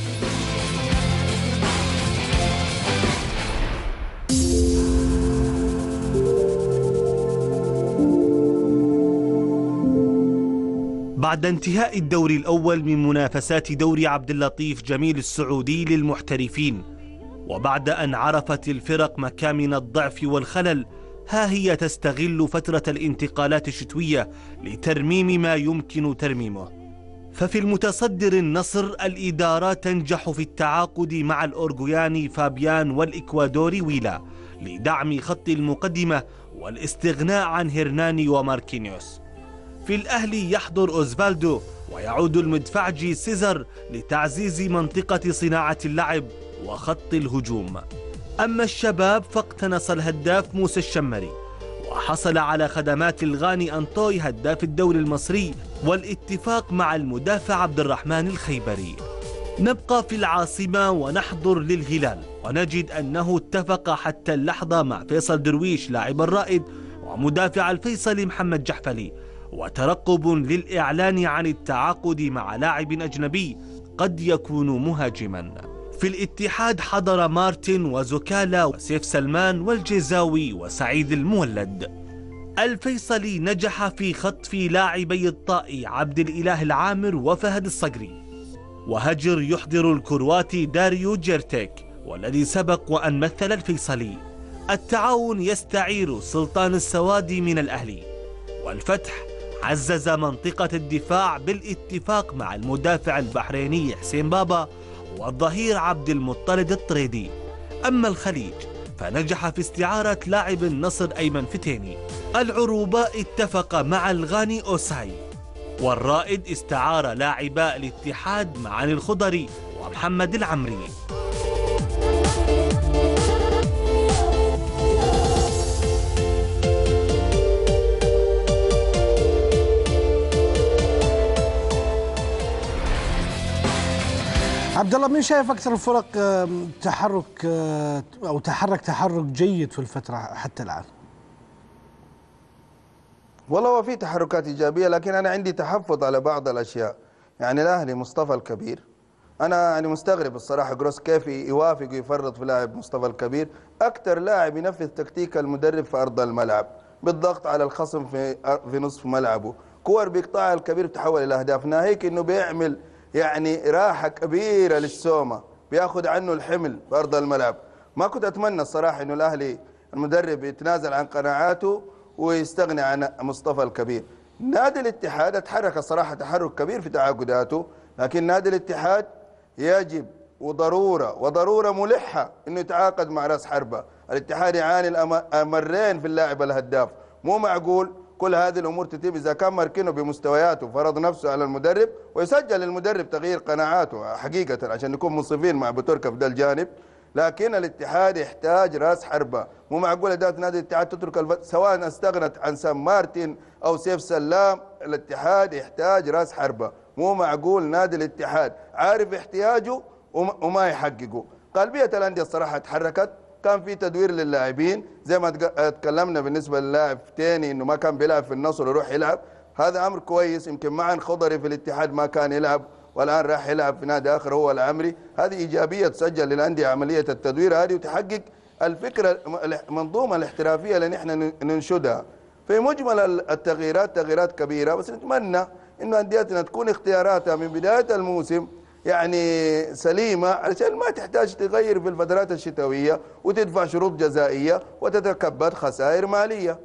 بعد انتهاء الدور الأول من منافسات دوري عبد اللطيف جميل السعودي للمحترفين، وبعد أن عرفت الفرق مكامن الضعف والخلل، ها هي تستغل فترة الانتقالات الشتوية لترميم ما يمكن ترميمه. ففي المتصدر النصر، الإدارة تنجح في التعاقد مع الأورجوياني فابيان والإكوادوري ويلا لدعم خط المقدمة والاستغناء عن هيرناني وماركينيوس. في الأهلي يحضر أوزفالدو ويعود المدفعجي سيزر لتعزيز منطقة صناعة اللعب وخط الهجوم. أما الشباب فاقتنص الهداف موسى الشمري، وحصل على خدمات الغاني أنطوي هداف الدوري المصري والاتفاق مع المدافع عبد الرحمن الخيبري. نبقى في العاصمة ونحضر للهلال، ونجد أنه اتفق حتى اللحظة مع فيصل درويش لاعب الرائد ومدافع الفيصلي محمد جحفلي، وترقب للإعلان عن التعاقد مع لاعب أجنبي قد يكون مهاجما. في الاتحاد حضر مارتن وزكالا وسيف سلمان والجزاوي وسعيد المولد. الفيصلي نجح في خطف لاعبي الطائي عبد الإله العامر وفهد الصقري، وهجر يحضر الكرواتي داريو جيرتيك والذي سبق وأن مثل الفيصلي. التعاون يستعير سلطان السوادي من الأهلي، والفتح عزز منطقة الدفاع بالاتفاق مع المدافع البحريني حسين بابا والظهير عبد المطلب الطريدي. أما الخليج فنجح في استعارة لاعب النصر أيمن فتيني. العروبة اتفق مع الغاني أوساي، والرائد استعار لاعبا الاتحاد معاني الخضري ومحمد العمري. عبد الله، مين شايف اكثر الفرق تحرك او تحرك جيد في الفتره حتى الان؟ والله هو في تحركات ايجابيه، لكن انا عندي تحفظ على بعض الاشياء. يعني الاهلي مصطفى الكبير، انا يعني مستغرب الصراحه جروس كيف يوافق ويفرط في لاعب مصطفى الكبير، اكثر لاعب ينفذ تكتيك المدرب في ارض الملعب، بالضغط على الخصم في نصف ملعبه، كور بيقطعها الكبير بتحول الى اهداف، ناهيك انه بيعمل يعني راحه كبيره للسومه، بياخذ عنه الحمل في ارض الملعب. ما كنت اتمنى الصراحه انه الاهلي المدرب يتنازل عن قناعاته ويستغني عن مصطفى الكبير. نادي الاتحاد اتحرك الصراحه تحرك كبير في تعاقداته، لكن نادي الاتحاد يجب وضروره ملحه انه يتعاقد مع راس حربه. الاتحاد يعاني الامرين في اللاعب الهداف، مو معقول كل هذه الامور تتم اذا كان ماركينو بمستوياته فرض نفسه على المدرب، ويسجل المدرب تغيير قناعاته حقيقه عشان نكون منصفين مع بوتوركا في ذا الجانب. لكن الاتحاد يحتاج راس حربه، مو معقول اداره نادي الاتحاد تترك سواء استغنت عن سام مارتن او سيف سلام، الاتحاد يحتاج راس حربه، مو معقول نادي الاتحاد عارف احتياجه وما يحققه. قلبيه الانديه الصراحه تحركت، كان في تدوير للاعبين زي ما تكلمنا بالنسبه للاعب تاني انه ما كان بيلعب في النصر ويروح يلعب، هذا امر كويس. يمكن معن خضري في الاتحاد ما كان يلعب والان راح يلعب في نادي اخر هو العمري، هذه ايجابيه تسجل للانديه عمليه التدوير هذه وتحقق الفكره المنظومه الاحترافيه اللي نحن ننشدها. في مجمل التغييرات تغييرات كبيره، بس نتمنى انه انديتنا تكون اختياراتها من بدايه الموسم يعني سليمه علشان ما تحتاج تغير في الفترات الشتويه وتدفع شروط جزائيه وتتكبد خسائر ماليه.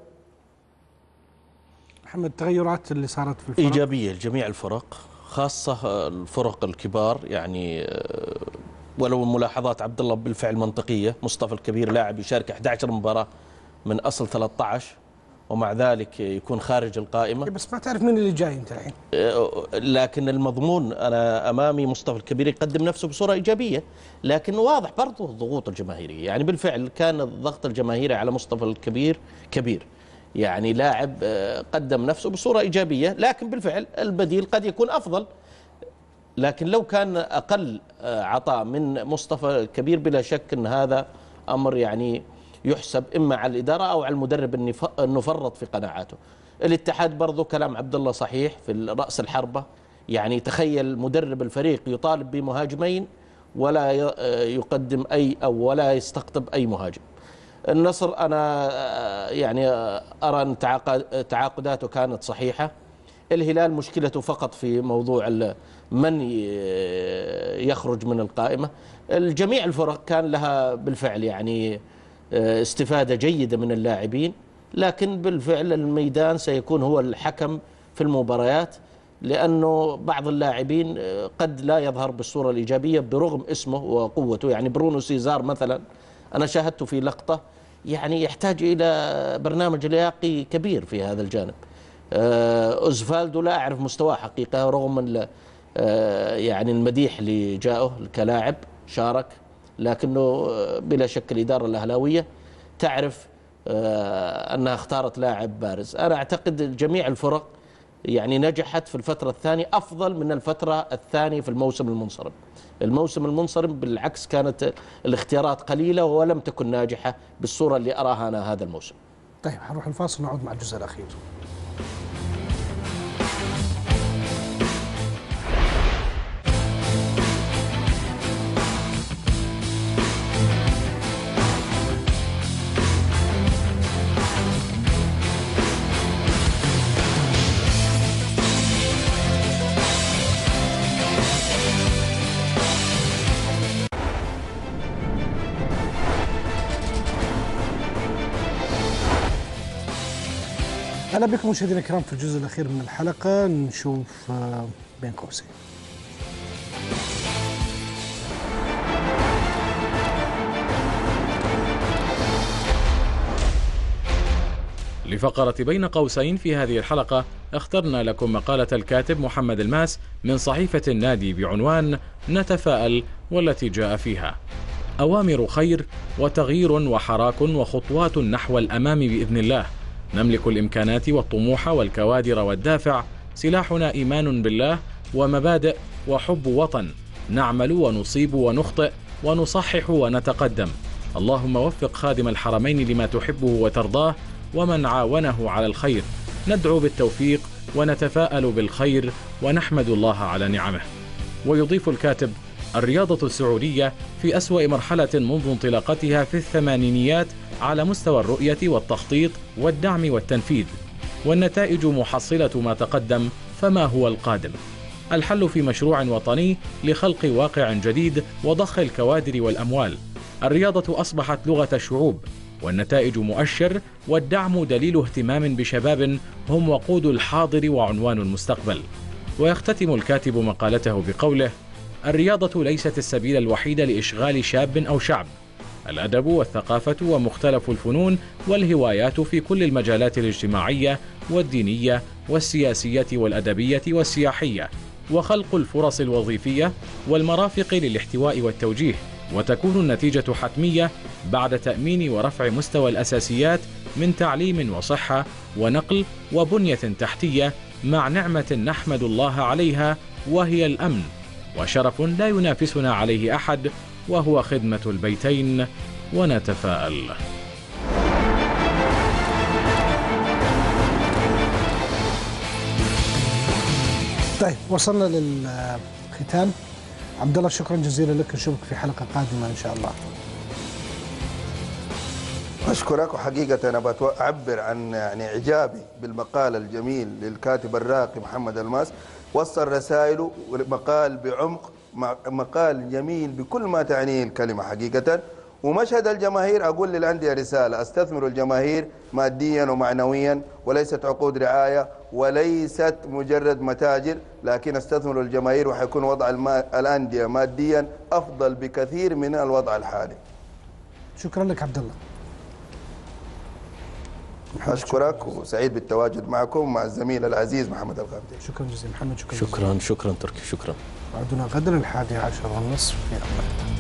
محمد، التغيرات اللي صارت في الفرق ايجابيه لجميع الفرق، خاصه الفرق الكبار، يعني ولو ملاحظات عبد الله بالفعل منطقيه. مصطفى الكبير لاعب يشارك 11 مباراه من اصل 13 ومع ذلك يكون خارج القائمة، بس ما تعرف مين اللي جاي انت الحين. لكن المضمون أنا أمامي مصطفى الكبير يقدم نفسه بصورة إيجابية، لكن واضح برضه الضغوط الجماهيرية. يعني بالفعل كان الضغط الجماهيري على مصطفى الكبير كبير، يعني لاعب قدم نفسه بصورة إيجابية، لكن بالفعل البديل قد يكون أفضل. لكن لو كان أقل عطاء من مصطفى الكبير بلا شك أن هذا أمر يعني يحسب إما على الإدارة أو على المدرب أنه فرط في قناعاته. الاتحاد برضو كلام عبد الله صحيح في رأس الحربة، يعني تخيل مدرب الفريق يطالب بمهاجمين ولا يقدم أي أو ولا يستقطب أي مهاجم. النصر أنا يعني أرى أن تعاقداته كانت صحيحة. الهلال مشكلته فقط في موضوع من يخرج من القائمة. الجميع الفرق كان لها بالفعل يعني استفادة جيدة من اللاعبين، لكن بالفعل الميدان سيكون هو الحكم في المباريات، لأنه بعض اللاعبين قد لا يظهر بالصورة الإيجابية برغم اسمه وقوته. يعني برونو سيزار مثلا أنا شاهدته في لقطة يعني يحتاج إلى برنامج لياقي كبير في هذا الجانب. أوزفالدو لا أعرف مستواه حقيقة رغم يعني المديح اللي جاءه كلاعب شارك، لكنه بلا شك الإدارة الأهلاوية تعرف أنها اختارت لاعب بارز. أنا أعتقد جميع الفرق يعني نجحت في الفترة الثانية أفضل من الفترة الثانية في الموسم المنصرم. الموسم المنصرم بالعكس كانت الاختيارات قليلة ولم تكن ناجحة بالصورة اللي أراها أنا هذا الموسم. طيب هنروح الفاصل ونعود مع الجزء الأخير. أهلا بكم مشاهدينا الكرام في الجزء الأخير من الحلقة. نشوف بين قوسين. لفقرة بين قوسين في هذه الحلقة اخترنا لكم مقالة الكاتب محمد الماس من صحيفة النادي بعنوان نتفائل، والتي جاء فيها: أوامر خير وتغيير وحراك وخطوات نحو الأمام بإذن الله. نملك الإمكانات والطموح والكوادر والدافع، سلاحنا إيمان بالله ومبادئ وحب وطن. نعمل ونصيب ونخطئ ونصحح ونتقدم. اللهم وفق خادم الحرمين لما تحبه وترضاه ومن عاونه على الخير. ندعو بالتوفيق ونتفاءل بالخير ونحمد الله على نعمه. ويضيف الكاتب: الرياضة السعودية في أسوأ مرحلة منذ انطلاقتها في الثمانينيات على مستوى الرؤية والتخطيط والدعم والتنفيذ، والنتائج محصلة ما تقدم، فما هو القادم؟ الحل في مشروع وطني لخلق واقع جديد وضخ الكوادر والأموال. الرياضة أصبحت لغة الشعوب، والنتائج مؤشر، والدعم دليل اهتمام بشباب هم وقود الحاضر وعنوان المستقبل. ويختتم الكاتب مقالته بقوله: الرياضة ليست السبيل الوحيد لإشغال شاب أو شعب. الأدب والثقافة ومختلف الفنون والهوايات في كل المجالات الاجتماعية والدينية والسياسية والأدبية والسياحية، وخلق الفرص الوظيفية والمرافق للاحتواء والتوجيه، وتكون النتيجة حتمية بعد تأمين ورفع مستوى الأساسيات من تعليم وصحة ونقل وبنية تحتية، مع نعمة نحمد الله عليها وهي الأمن، وشرف لا ينافسنا عليه أحد وهو خدمة البيتين، ونتفائل. طيب وصلنا للختام. عبد الله شكرا جزيلا لك، نشوفك في حلقة قادمة إن شاء الله. أشكرك، وحقيقة أنا بعبر عن إعجابي بالمقال الجميل للكاتب الراقي محمد الماس. وصل رسائله مقال بعمق، مقال جميل بكل ما تعنيه الكلمة حقيقة. ومشهد الجماهير، أقول للأندية رسالة: استثمروا الجماهير ماديا ومعنويا، وليست عقود رعاية وليست مجرد متاجر، لكن استثمروا الجماهير، وحيكون وضع الأندية ماديا أفضل بكثير من الوضع الحالي. شكرا لك عبد الله. أشكرك وسعيد بالتواجد معكم مع الزميل العزيز محمد الغامدي. شكرا جزيلا محمد. شكرا تركي، شكرا. بعدنا غدا 11:30 في أمريكا.